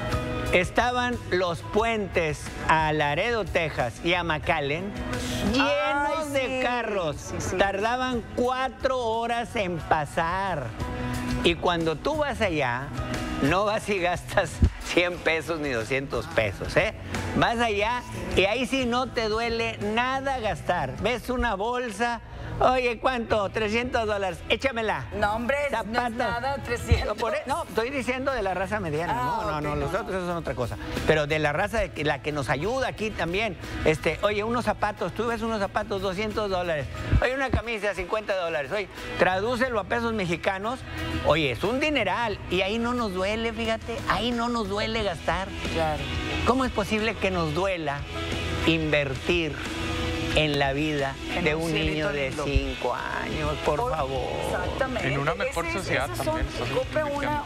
estaban los puentes a Laredo, Texas y a McAllen llenos de carros. Tardaban 4 horas en pasar. Y cuando tú vas allá, no vas y gastas 100 pesos ni 200 pesos, ¿eh? Vas allá y ahí sí no te duele nada gastar. Ves una bolsa, oye, ¿cuánto? $300, échamela. No, hombre, zapatos. No es nada, 300. No, estoy diciendo de la raza mediana. No, los otros eso son otra cosa. Pero de la raza, la que nos ayuda aquí también. Oye, unos zapatos, tú ves unos zapatos, $200. Oye, una camisa, $50. Oye, tradúcelo a pesos mexicanos. Oye, es un dineral. Y ahí no nos duele, fíjate, ahí no nos duele gastar. Claro. ¿Cómo es posible que nos duela invertir en la vida de un niño de lindo. 5 años, por favor. Exactamente. En una mejor sociedad también. Compre una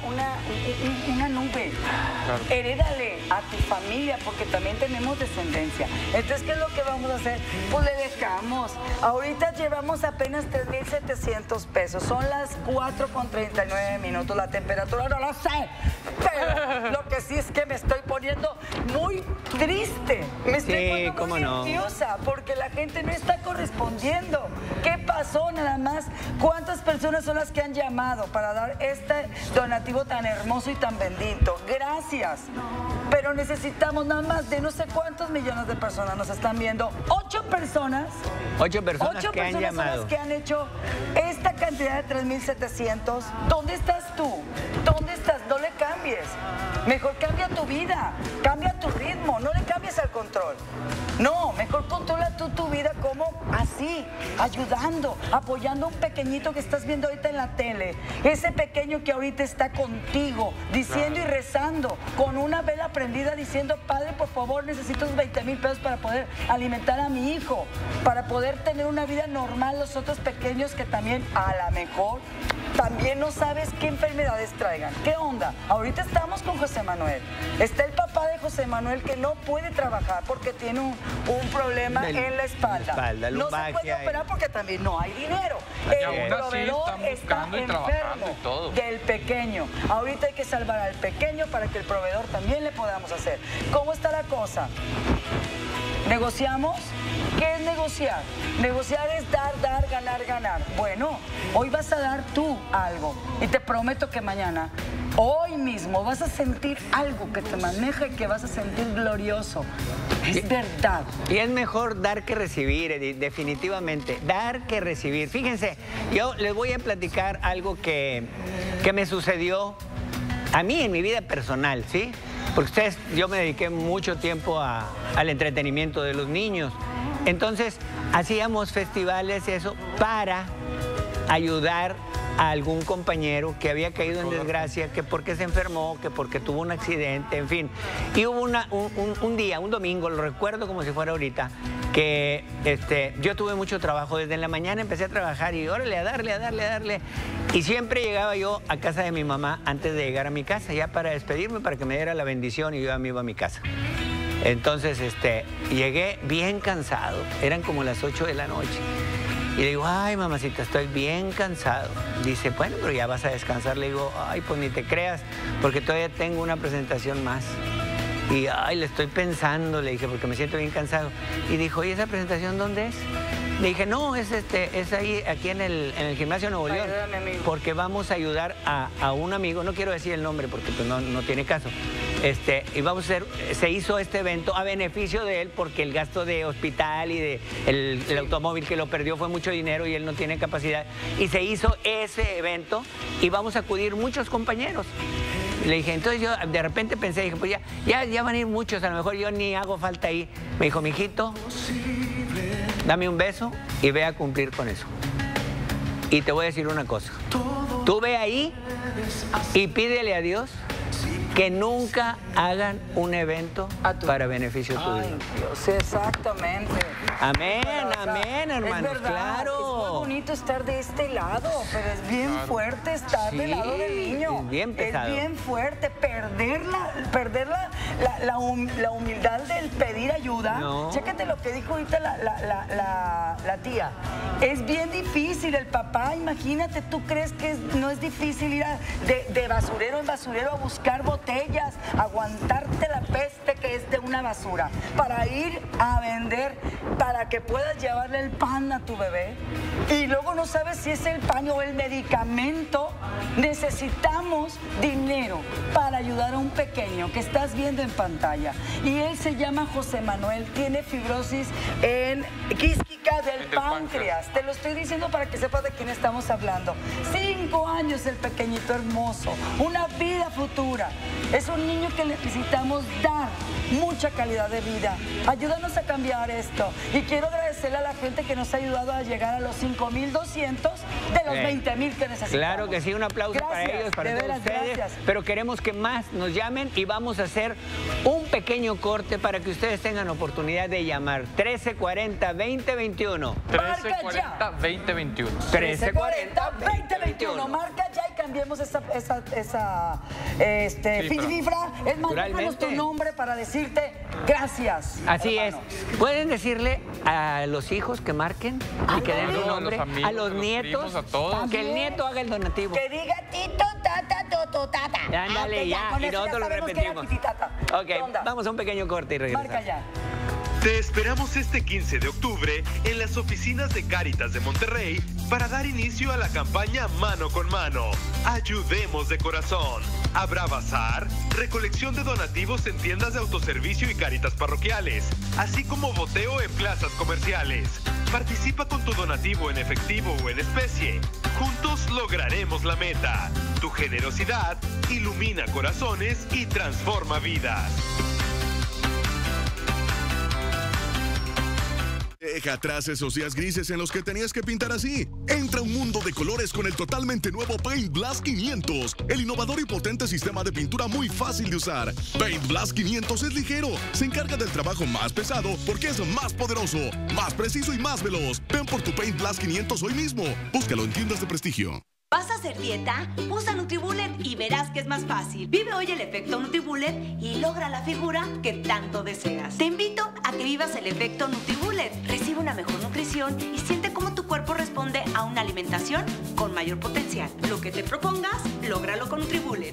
nube. Claro. Herédale a tu familia, porque también tenemos descendencia. Entonces, ¿qué es lo que vamos a hacer? Pues le dejamos. Ahorita llevamos apenas 3,700 pesos. Son las 4:39. La temperatura no lo sé. Pero lo que sí es que me estoy poniendo muy triste. Me estoy poniendo muy nerviosa porque la gente no está correspondiendo. ¿Qué pasó nada más? ¿Cuántas personas son las que han llamado para dar este donativo tan hermoso y tan bendito? Gracias. Pero necesitamos nada más de no sé cuántos millones de personas nos están viendo. 8 personas. 8 personas que han llamado. Son las que han hecho esta cantidad de 3,700. ¿Dónde estás tú? ¿Dónde estás? No le cambies. Mejor cambia tu vida, cambia tu ritmo, no le cambies al control. No, mejor controla tú tu vida como así, ayudando, apoyando a un pequeñito que estás viendo ahorita en la tele. Ese pequeño que ahorita está contigo, diciendo y rezando, con una vela prendida diciendo, Padre, por favor, necesito unos 20,000 pesos para poder alimentar a mi hijo, para poder tener una vida normal. Los otros pequeños que también, a lo mejor, también no sabes qué enfermedades traigan. ¿Qué onda? Ahorita estamos con José Manuel. Está el papá de José Manuel que no puede trabajar porque tiene un problema en la espalda. No se puede operar porque también no hay dinero. El proveedor está enfermo del pequeño. Ahorita hay que salvar al pequeño para que el proveedor también le podamos hacer. ¿Cómo está la cosa? ¿Negociamos? ¿Qué es negociar? Negociar es dar, ganar, ganar. Bueno, hoy vas a dar tú algo y te prometo que mañana, hoy mismo, vas a sentir algo que te maneja y que vas a sentir glorioso. Es verdad. Y es mejor dar que recibir, Edith, definitivamente. Dar que recibir. Fíjense, yo les voy a platicar algo que me sucedió a mí en mi vida personal, ¿sí? Porque yo me dediqué mucho tiempo al entretenimiento de los niños. Entonces, hacíamos festivales y eso para ayudar a algún compañero que había caído en desgracia, que porque se enfermó, que porque tuvo un accidente, en fin. Y hubo un día, un domingo, lo recuerdo como si fuera ahorita, que yo tuve mucho trabajo. Desde la mañana empecé a trabajar y órale, a darle. Y siempre llegaba yo a casa de mi mamá antes de llegar a mi casa, ya para despedirme, para que me diera la bendición y yo ya me iba a mi casa. Entonces, llegué bien cansado, eran como las 8 de la noche. Y le digo, ay, mamacita, estoy bien cansado. Dice, bueno, pero ya vas a descansar. Le digo, ay, pues ni te creas, porque todavía tengo una presentación más. Y, ay, le estoy pensando, le dije, porque me siento bien cansado. Y dijo, ¿y esa presentación dónde es? Le dije, no, es ahí, aquí en el Gimnasio Nuevo León, porque vamos a ayudar a un amigo, no quiero decir el nombre porque pues, no tiene caso. Y vamos a hacer, se hizo este evento a beneficio de él porque el gasto de hospital y de el automóvil que lo perdió fue mucho dinero y él no tiene capacidad. Y se hizo ese evento y vamos a acudir muchos compañeros. Le dije, entonces yo de repente pensé, dije, pues ya van a ir muchos, a lo mejor yo ni hago falta ahí. Me dijo, mijito, dame un beso y ve a cumplir con eso. Y te voy a decir una cosa. Tú ve ahí y pídele a Dios que nunca hagan un evento para beneficio tuyo. Ay, Dios, exactamente. Amén, amén, hermanos, es verdad, claro. Es muy bonito estar de este lado, pero es bien fuerte estar del lado del niño. Es bien pesado. Es bien fuerte perder la humildad del pedir ayuda. No. Chécate lo que dijo ahorita la tía. Es bien difícil, el papá, imagínate, tú crees que no es difícil ir de basurero en basurero a buscar botellas, aguantarte la peste que es de una basura, para ir a vender, para que puedas llevarle el pan a tu bebé. Y luego no sabes si es el pan o el medicamento. Necesitamos dinero para ayudar a un pequeño que estás viendo en pantalla. Y él se llama José Manuel, tiene fibrosis en quística leucemia del páncreas. Te lo estoy diciendo para que sepas de quién estamos hablando. 5 años el pequeñito hermoso, una vida futura. Es un niño que necesitamos dar mucha calidad de vida. Ayúdanos a cambiar esto. Y quiero agradecerle a la gente que nos ha ayudado a llegar a los 5,200 de los 20,000 que necesitamos. Claro que sí, un aplauso para ellos, para todos ustedes. Gracias. Pero queremos que más nos llamen y vamos a hacer un pequeño corte para que ustedes tengan oportunidad de llamar. 1340-2021. 1340-2021. 1340-2021. Marca ya y cambiemos esa cifra. Es más, déjanos tu nombre para decirte gracias. Así hermano. Es. ¿Pueden decirle a los hijos que marquen y que den su nombre? A los amigos, a los nietos, a todos. Que el nieto haga el donativo. Que diga tito, tata, toto, tata. Ándale, ya. Y nosotros lo repetimos. Ok, vamos a un pequeño corte y regresamos. Marca ya. Te esperamos este 15 de octubre en las oficinas de Cáritas de Monterrey para dar inicio a la campaña Mano con Mano. Ayudemos de corazón. Habrá bazar, recolección de donativos en tiendas de autoservicio y Cáritas parroquiales, así como boteo en plazas comerciales. Participa con tu donativo en efectivo o en especie. Juntos lograremos la meta. Tu generosidad ilumina corazones y transforma vidas. Deja atrás esos días grises en los que tenías que pintar así. Entra a un mundo de colores con el totalmente nuevo Paint Blast 500. El innovador y potente sistema de pintura muy fácil de usar. Paint Blast 500 es ligero. Se encarga del trabajo más pesado porque es más poderoso, más preciso y más veloz. Ven por tu Paint Blast 500 hoy mismo. Búscalo en tiendas de prestigio. ¿Vas a hacer dieta? Usa NutriBullet y verás que es más fácil. Vive hoy el efecto NutriBullet y logra la figura que tanto deseas. Te invito a que vivas el efecto NutriBullet. Recibe una mejor nutrición y siente cómo tu cuerpo responde a una alimentación con mayor potencial. Lo que te propongas, lógralo con NutriBullet.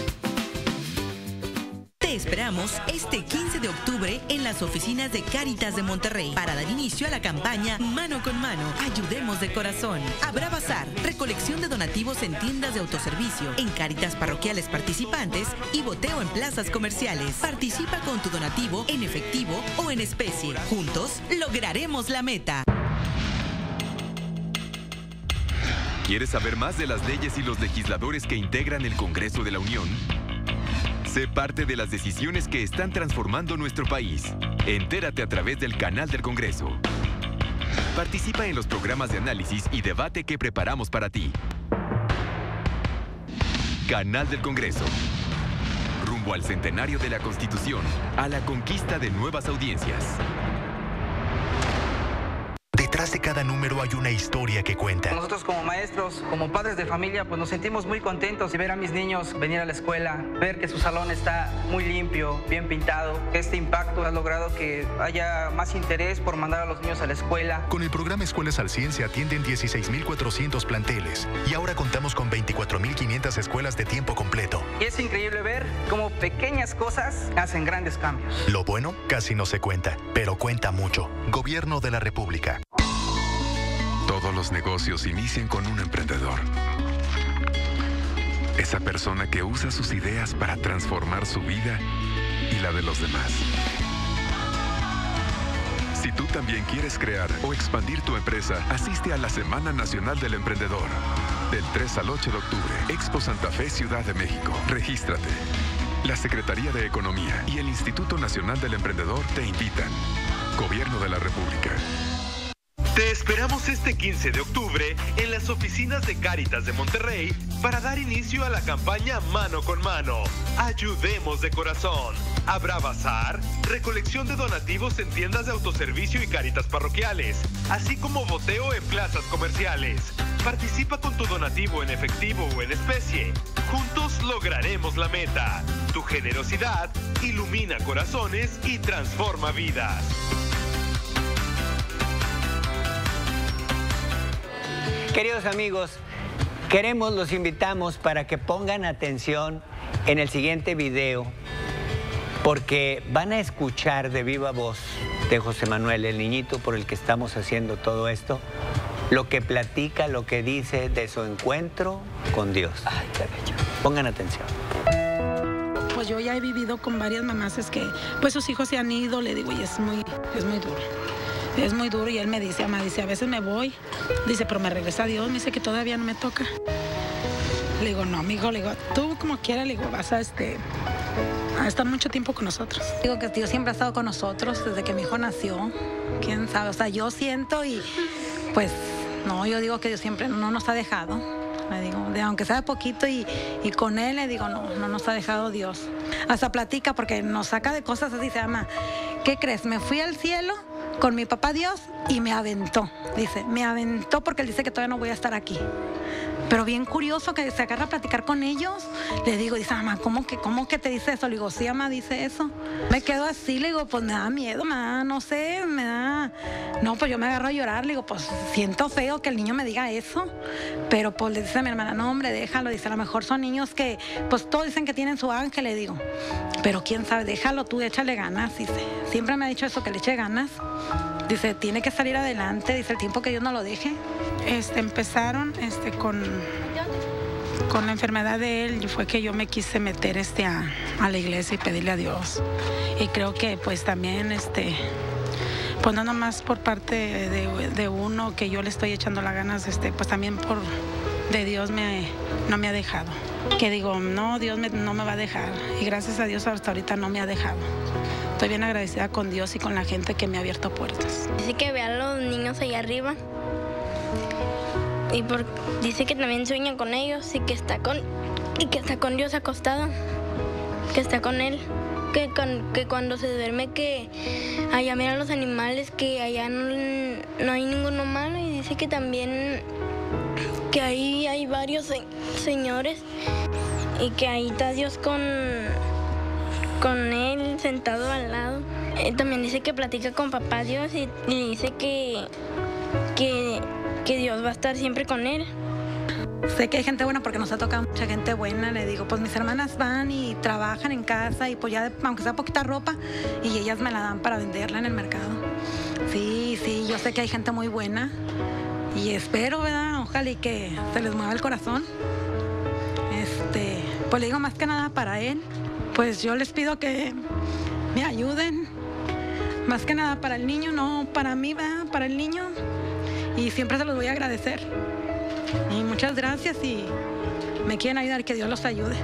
Te esperamos este 15 de octubre en las oficinas de Cáritas de Monterrey para dar inicio a la campaña Mano con Mano, Ayudemos de Corazón. Habrá bazar, recolección de donativos en tiendas de autoservicio, en Cáritas parroquiales participantes y boteo en plazas comerciales. Participa con tu donativo en efectivo o en especie. Juntos lograremos la meta. ¿Quieres saber más de las leyes y los legisladores que integran el Congreso de la Unión? Sé parte de las decisiones que están transformando nuestro país. Entérate a través del canal del Congreso. Participa en los programas de análisis y debate que preparamos para ti. Canal del Congreso. Rumbo al centenario de la Constitución, a la conquista de nuevas audiencias. Detrás de cada número hay una historia que cuenta. Nosotros como maestros, como padres de familia, pues nos sentimos muy contentos de ver a mis niños venir a la escuela, ver que su salón está muy limpio, bien pintado. Este impacto ha logrado que haya más interés por mandar a los niños a la escuela. Con el programa Escuelas al 100 se atienden 16,400 planteles y ahora contamos con 24,500 escuelas de tiempo completo. Y es increíble ver cómo pequeñas cosas hacen grandes cambios. Lo bueno casi no se cuenta, pero cuenta mucho. Gobierno de la República. Todos los negocios inician con un emprendedor. Esa persona que usa sus ideas para transformar su vida y la de los demás. Si tú también quieres crear o expandir tu empresa, asiste a la Semana Nacional del Emprendedor. Del 3 al 8 de octubre, Expo Santa Fe, Ciudad de México. Regístrate. La Secretaría de Economía y el Instituto Nacional del Emprendedor te invitan. Gobierno de la República. Te esperamos este 15 de octubre en las oficinas de Cáritas de Monterrey para dar inicio a la campaña Mano con Mano. Ayudemos de corazón. Habrá bazar, recolección de donativos en tiendas de autoservicio y Cáritas parroquiales, así como boteo en plazas comerciales. Participa con tu donativo en efectivo o en especie. Juntos lograremos la meta. Tu generosidad ilumina corazones y transforma vidas. Queridos amigos, los invitamos para que pongan atención en el siguiente video, porque van a escuchar de viva voz de José Manuel, el niñito por el que estamos haciendo todo esto, lo que platica, lo que dice de su encuentro con Dios. Ay, qué bello. Pongan atención. Pues yo ya he vivido con varias mamás, es que pues sus hijos se han ido, le digo, y es muy duro. Es muy duro y él me dice, mamá, dice, a veces me voy, dice, pero me regresa Dios, me dice que todavía no me toca. Le digo, no, amigo, le digo, tú como quieras, le digo, vas a estar mucho tiempo con nosotros. Digo que Dios siempre ha estado con nosotros desde que mi hijo nació. ¿Quién sabe? O sea, yo siento y pues no, yo digo que Dios siempre no nos ha dejado. Le digo, aunque sea de poquito y con él le digo, no nos ha dejado Dios. Hasta platica porque nos saca de cosas así, se llama, ¿qué crees? Me fui al cielo con mi papá Dios y me aventó. Dice, me aventó porque él dice que todavía no voy a estar aquí. Pero bien curioso que se agarra a platicar con ellos. Le digo, dice, mamá, ¿cómo que te dice eso? Le digo, sí, mamá, dice eso. Me quedo así, le digo, pues me da miedo, no sé, me da... No, pues yo me agarro a llorar, le digo, pues siento feo que el niño me diga eso. Pero pues le dice a mi hermana, no, hombre, déjalo. Dice, a lo mejor son niños que, pues todos dicen que tienen su ángel, le digo. Pero quién sabe, déjalo tú, échale ganas, dice. Siempre me ha dicho eso, que le eche ganas. Dice, tiene que salir adelante, dice, el tiempo que Dios no lo deje. Empezaron con la enfermedad de él, y fue que yo me quise meter a la iglesia y pedirle a Dios. Y creo que pues también pues no nomás por parte de uno que yo le estoy echando las ganas, pues también de Dios no me ha dejado. Que digo, no, Dios no me va a dejar. Y gracias a Dios hasta ahorita no me ha dejado. Estoy bien agradecida con Dios y con la gente que me ha abierto puertas. Dice que ve a los niños allá arriba. Y dice que también sueña con ellos y que está con Dios acostado, que está con él, que cuando se duerme que allá mira los animales, que allá no hay ninguno malo, y dice que también que ahí hay varios señores y que ahí está Dios con él sentado al lado. También dice que platica con papá Dios y dice que Dios va a estar siempre con él. Sé que hay gente buena porque nos ha tocado mucha gente buena. Le digo, pues mis hermanas van y trabajan en casa y pues ya, aunque sea poquita ropa, y ellas me la dan para venderla en el mercado. Sí, yo sé que hay gente muy buena y espero, ¿verdad? Ojalá y que se les mueva el corazón. Pues le digo más que nada para él. Pues yo les pido que me ayuden. Más que nada para el niño, no para mí, ¿verdad? Para el niño. Y siempre se los voy a agradecer. Y muchas gracias y me quieren ayudar, que Dios los ayude.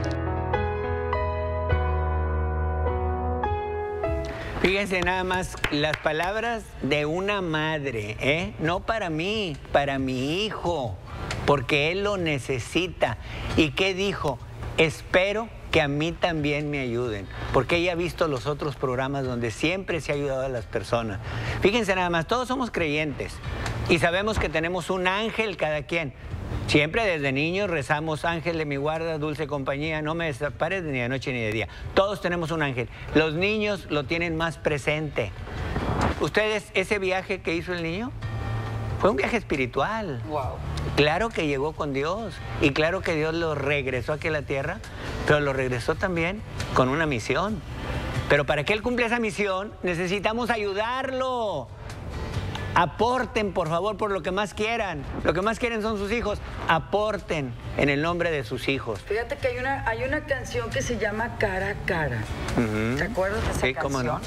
Fíjense nada más las palabras de una madre, no para mí, para mi hijo, porque él lo necesita. ¿Y qué dijo? Espero que a mí también me ayuden, porque ella ha visto los otros programas donde siempre se ha ayudado a las personas. Fíjense nada más, todos somos creyentes y sabemos que tenemos un ángel cada quien. Siempre desde niños rezamos, ángel de mi guarda, dulce compañía, no me desampares ni de noche ni de día. Todos tenemos un ángel. Los niños lo tienen más presente. ¿Ustedes, ese viaje que hizo el niño? Fue un viaje espiritual. Wow. Claro que llegó con Dios y claro que Dios lo regresó aquí a la tierra, pero lo regresó también con una misión. Pero para que él cumpla esa misión necesitamos ayudarlo. Aporten, por favor, por lo que más quieran. Lo que más quieren son sus hijos. Aporten en el nombre de sus hijos. Fíjate que hay una canción que se llama Cara a Cara. ¿Te acuerdas de esa canción? Cómo no.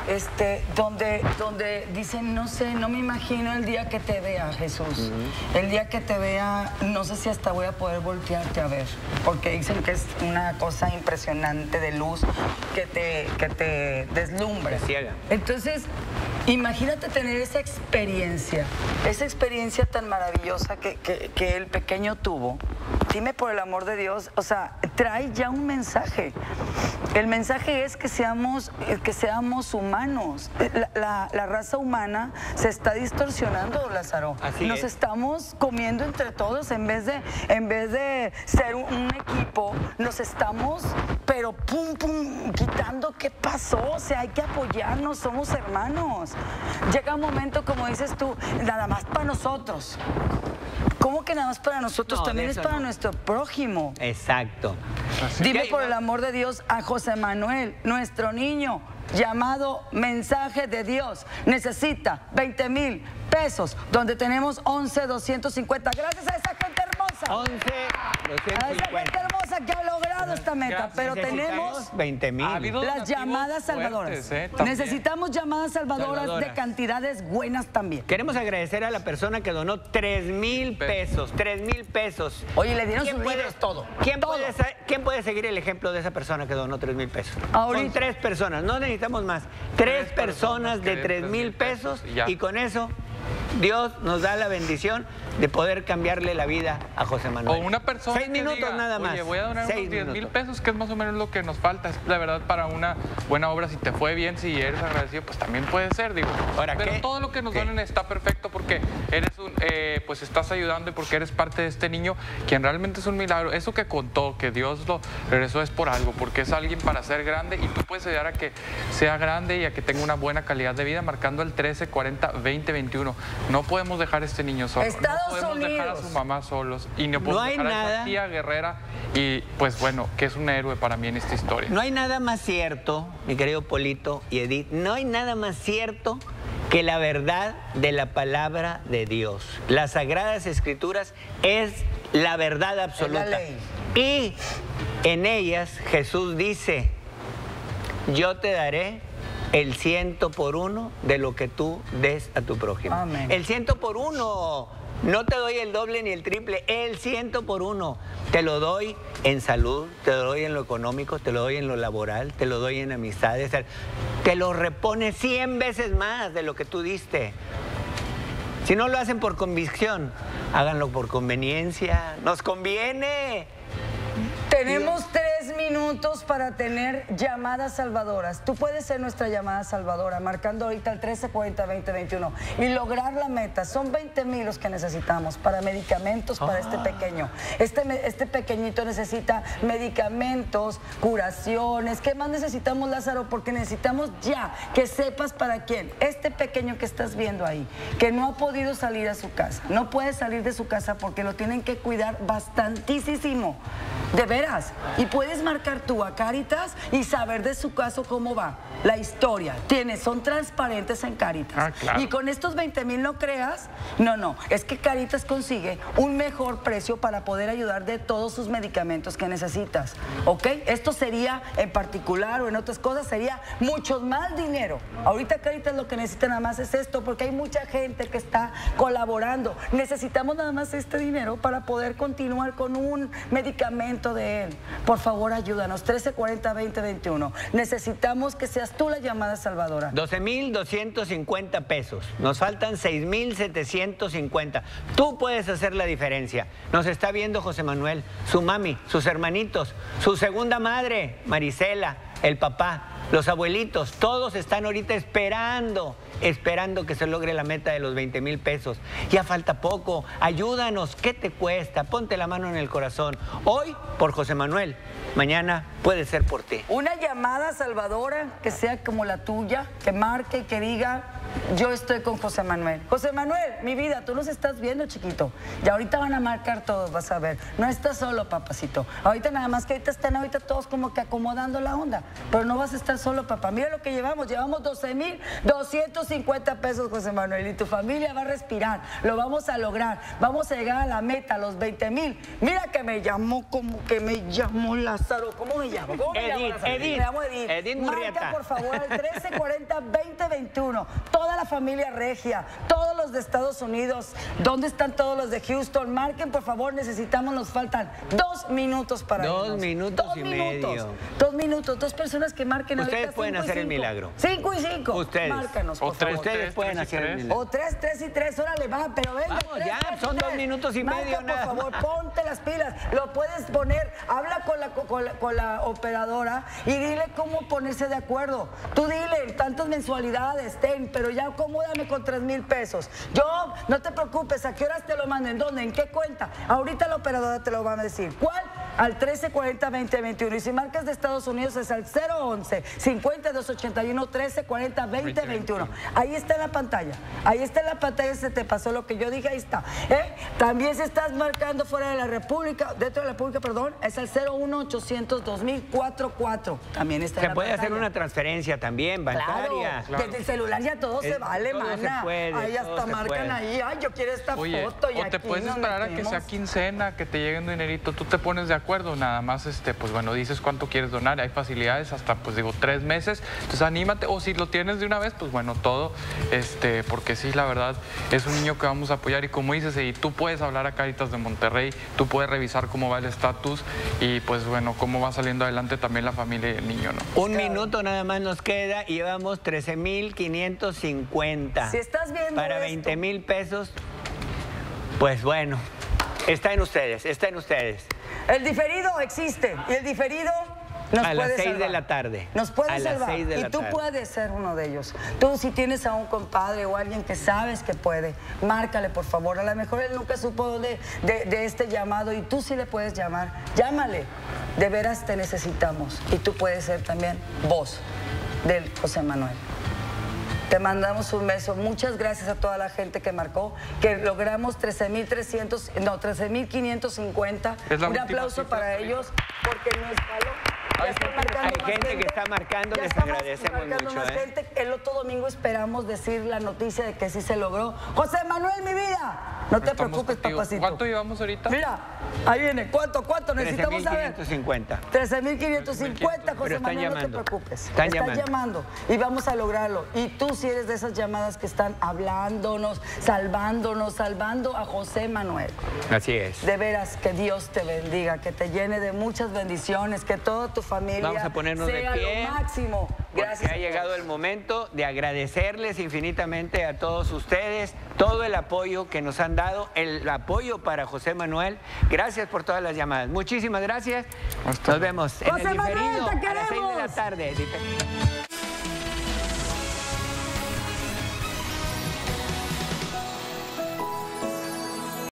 Donde dicen, no sé, no me imagino el día que te vea, Jesús. El día que te vea, no sé si hasta voy a poder voltearte a ver. Porque dicen que es una cosa impresionante de luz que te deslumbra. Te ciega. Entonces, imagínate tener esa experiencia tan maravillosa que el pequeño tuvo. Dime, por el amor de Dios, o sea, trae ya un mensaje. El mensaje es que seamos humanos. La raza humana se está distorsionando, Lázaro. Nos estamos comiendo entre todos en vez de ser un equipo. Nos estamos, pero quitando. ¿Qué pasó? O sea, hay que apoyarnos, somos hermanos. Llega un momento, como dices tú, nada más para nosotros. ¿Cómo que nada más para nosotros? No, también es para nuestro prójimo. Exacto. Dime, por el amor de Dios, a José Manuel, nuestro niño, llamado Mensaje de Dios, necesita 20,000 pesos, donde tenemos 11,250. Gracias a esa gente hermosa hermosa. 11,250. A esa gente hermosa que ha logrado esta meta, pero tenemos 20,000. las llamadas salvadoras. Necesitamos llamadas salvadoras de cantidades buenas también. Queremos agradecer a la persona que donó 3,000 pesos. 3,000 pesos. Oye, le dieron sus libros, todo. ¿Quién puede seguir el ejemplo de esa persona que donó 3,000 pesos? Ahorita. Son 3 personas, no necesitamos más. 3 personas de 3,000 pesos y con eso Dios nos da la bendición de poder cambiarle la vida a José Manuel. O una persona 6 minutos diga, nada más. Oye, voy a donar 6 unos 10,000 minutos. pesos, que es más o menos lo que nos falta. Es la verdad para una buena obra. Si te fue bien, si eres agradecido, pues también puede ser, digo. Ahora, pero ¿qué? todo lo que nos donen está perfecto porque eres pues estás ayudando y porque eres parte de este niño, quien realmente es un milagro. Eso que contó, que Dios lo regresó es por algo, porque es alguien para ser grande y tú puedes ayudar a que sea grande y a que tenga una buena calidad de vida, marcando el 13 40 20 21. No podemos dejar a este niño solo. Estados no podemos dejar a Unidos. su mamá solos y no podemos No hay dejar a nada. esta tía guerrera y pues bueno, que es un héroe para mí en esta historia. No hay nada más cierto, mi querido Polito y Edith, no hay nada más cierto que la verdad de la palabra de Dios. Las Sagradas Escrituras es la verdad absoluta. Es la ley. Y en ellas Jesús dice, yo te daré el 100 por 1 de lo que tú des a tu prójimo. Amén. El 100 por 1. No te doy el doble ni el triple, el 100 por 1. Te lo doy en salud, te lo doy en lo económico, te lo doy en lo laboral, te lo doy en amistades. Te lo repone 100 veces más de lo que tú diste. Si no lo hacen por convicción, háganlo por conveniencia. ¡Nos conviene! Tenemos 3 minutos para tener llamadas salvadoras. Tú puedes ser nuestra llamada salvadora, marcando ahorita el 13 40 20 21 y lograr la meta. Son 20,000 los que necesitamos para medicamentos para este pequeño. Este pequeñito necesita medicamentos, curaciones. ¿Qué más necesitamos, Lázaro? Porque necesitamos ya que sepas para quién. Este pequeño que estás viendo ahí, que no ha podido salir a su casa, no puede salir de su casa porque lo tienen que cuidar bastantísimo. De veras. Y puedes marcar tú a Cáritas y saber de su caso cómo va. La historia. Son transparentes en Cáritas. Ah, claro. Y con estos 20,000 no creas. No. Es que Cáritas consigue un mejor precio para poder ayudar de todos sus medicamentos que necesitas. ¿Ok? Esto sería en particular o en otras cosas sería mucho más dinero. Ahorita Cáritas lo que necesita nada más es esto porque hay mucha gente que está colaborando. Necesitamos nada más este dinero para poder continuar con un medicamento de él. Por favor, ayúdanos. 13 40 20 21. Necesitamos que seas tú la llamada salvadora. 12,250 pesos. Nos faltan 6,750. Tú puedes hacer la diferencia. Nos está viendo José Manuel, su mami, sus hermanitos, su segunda madre, Marisela, el papá, los abuelitos. Todos están ahorita esperando que se logre la meta de los 20,000 pesos. Ya falta poco. Ayúdanos. ¿Qué te cuesta? Ponte la mano en el corazón. Hoy por José Manuel. Mañana puede ser por ti. Una llamada salvadora que sea como la tuya, que marque y que diga, yo estoy con José Manuel. José Manuel, mi vida, tú nos estás viendo, chiquito. Y ahorita van a marcar todos, vas a ver. No estás solo, papacito. Ahorita nada más que ahorita están todos como que acomodando la onda. Pero no vas a estar solo, papá. Mira lo que llevamos. Llevamos 12,250 pesos, José Manuel. Y tu familia va a respirar. Lo vamos a lograr. Vamos a llegar a la meta, los 20,000. Mira que me llamó Lázaro. ¿Cómo me llamo? ¿Cómo me llamo, Lázaro? Me llamo Edith. Edith Murrieta. Marca, por favor, el 13 40 20 21. Toda la familia regia, todos los de Estados Unidos. ¿Dónde están todos los de Houston? Marquen, por favor, necesitamos, nos faltan 2 minutos para irnos. 2 minutos y medio. 2 minutos, 2 personas que marquen. Ustedes pueden hacer el milagro. 5 y 5. Ustedes. Márcanos, por favor. Ustedes pueden hacer el milagro. O 3, 3 y 3. Órale, va, pero venga. Vamos, ya, son 2 minutos y medio. Por favor, ponte las pilas. Lo puedes poner. Habla con la operadora y dile cómo ponerse de acuerdo. Tú dile, tantas mensualidades, pero ya acomódame con 3,000 pesos. Yo, no te preocupes, ¿a qué horas te lo mando? ¿En dónde? ¿En qué cuenta? Ahorita la operadora te lo va a decir. ¿Cuál? al 1340-2021. Y si marcas de Estados Unidos es al 011-5281-1340-2021. Ahí está en la pantalla. Ahí está en la pantalla, se te pasó lo que yo dije, ahí está. También si estás marcando fuera de la República, dentro de la República, perdón, es al 01800-2044. También está en la pantalla. Se puede hacer una transferencia también, bancaria. Claro. Desde el celular ya todo se vale, todo mana. Se puede, ahí hasta marcan ahí, ay, yo quiero esta foto. Y o te puedes esperar a que sea quincena, que te llegue un dinerito, tú te pones de acuerdo, nada más, pues bueno, dices cuánto quieres donar, hay facilidades hasta, pues digo, 3 meses, entonces anímate, o si lo tienes de una vez, pues bueno, todo, porque sí, la verdad, es un niño que vamos a apoyar y como dices, y tú puedes hablar a Cáritas de Monterrey, tú puedes revisar cómo va el estatus y pues bueno, cómo va saliendo adelante también la familia y el niño, ¿no? Un minuto nada más nos queda y llevamos 13,550. Si estás viendo para 20,000 pesos, pues bueno, está en ustedes, está en ustedes. El diferido existe y el diferido nos puede salvar. A las 6 de la tarde. Nos puede salvar. A las 6 de la tarde. Y tú tarde. puedes ser uno de ellos. Tú si tienes a un compadre o alguien que sabes que puede, márcale por favor. A lo mejor él nunca supo de este llamado y tú sí le puedes llamar. Llámale. De veras te necesitamos. Y tú puedes ser también voz del José Manuel. Te mandamos un beso. Muchas gracias a toda la gente que marcó, que logramos 13,550. Un aplauso para ellos, porque nos faló. Hay gente que está marcando, les agradecemos mucho. El otro domingo esperamos decir la noticia de que sí se logró. José Manuel, mi vida. No te preocupes, papacito. ¿Cuánto llevamos ahorita? Mira, ahí viene. ¿Cuánto necesitamos saber? 13,550. 13,550, José Manuel, no te preocupes. Están llamando y vamos a lograrlo. Y tú si eres de esas llamadas que están hablándonos, salvando a José Manuel. Así es. De veras, que Dios te bendiga, que te llene de muchas bendiciones, que toda tu familia vamos a ponernos sea de pie, lo máximo. Gracias. Ha llegado el momento de agradecerles infinitamente a todos ustedes todo el apoyo que nos han dado, el apoyo para José Manuel. Gracias por todas las llamadas. Muchísimas gracias. Nos vemos en el diferido a las 6 de la tarde.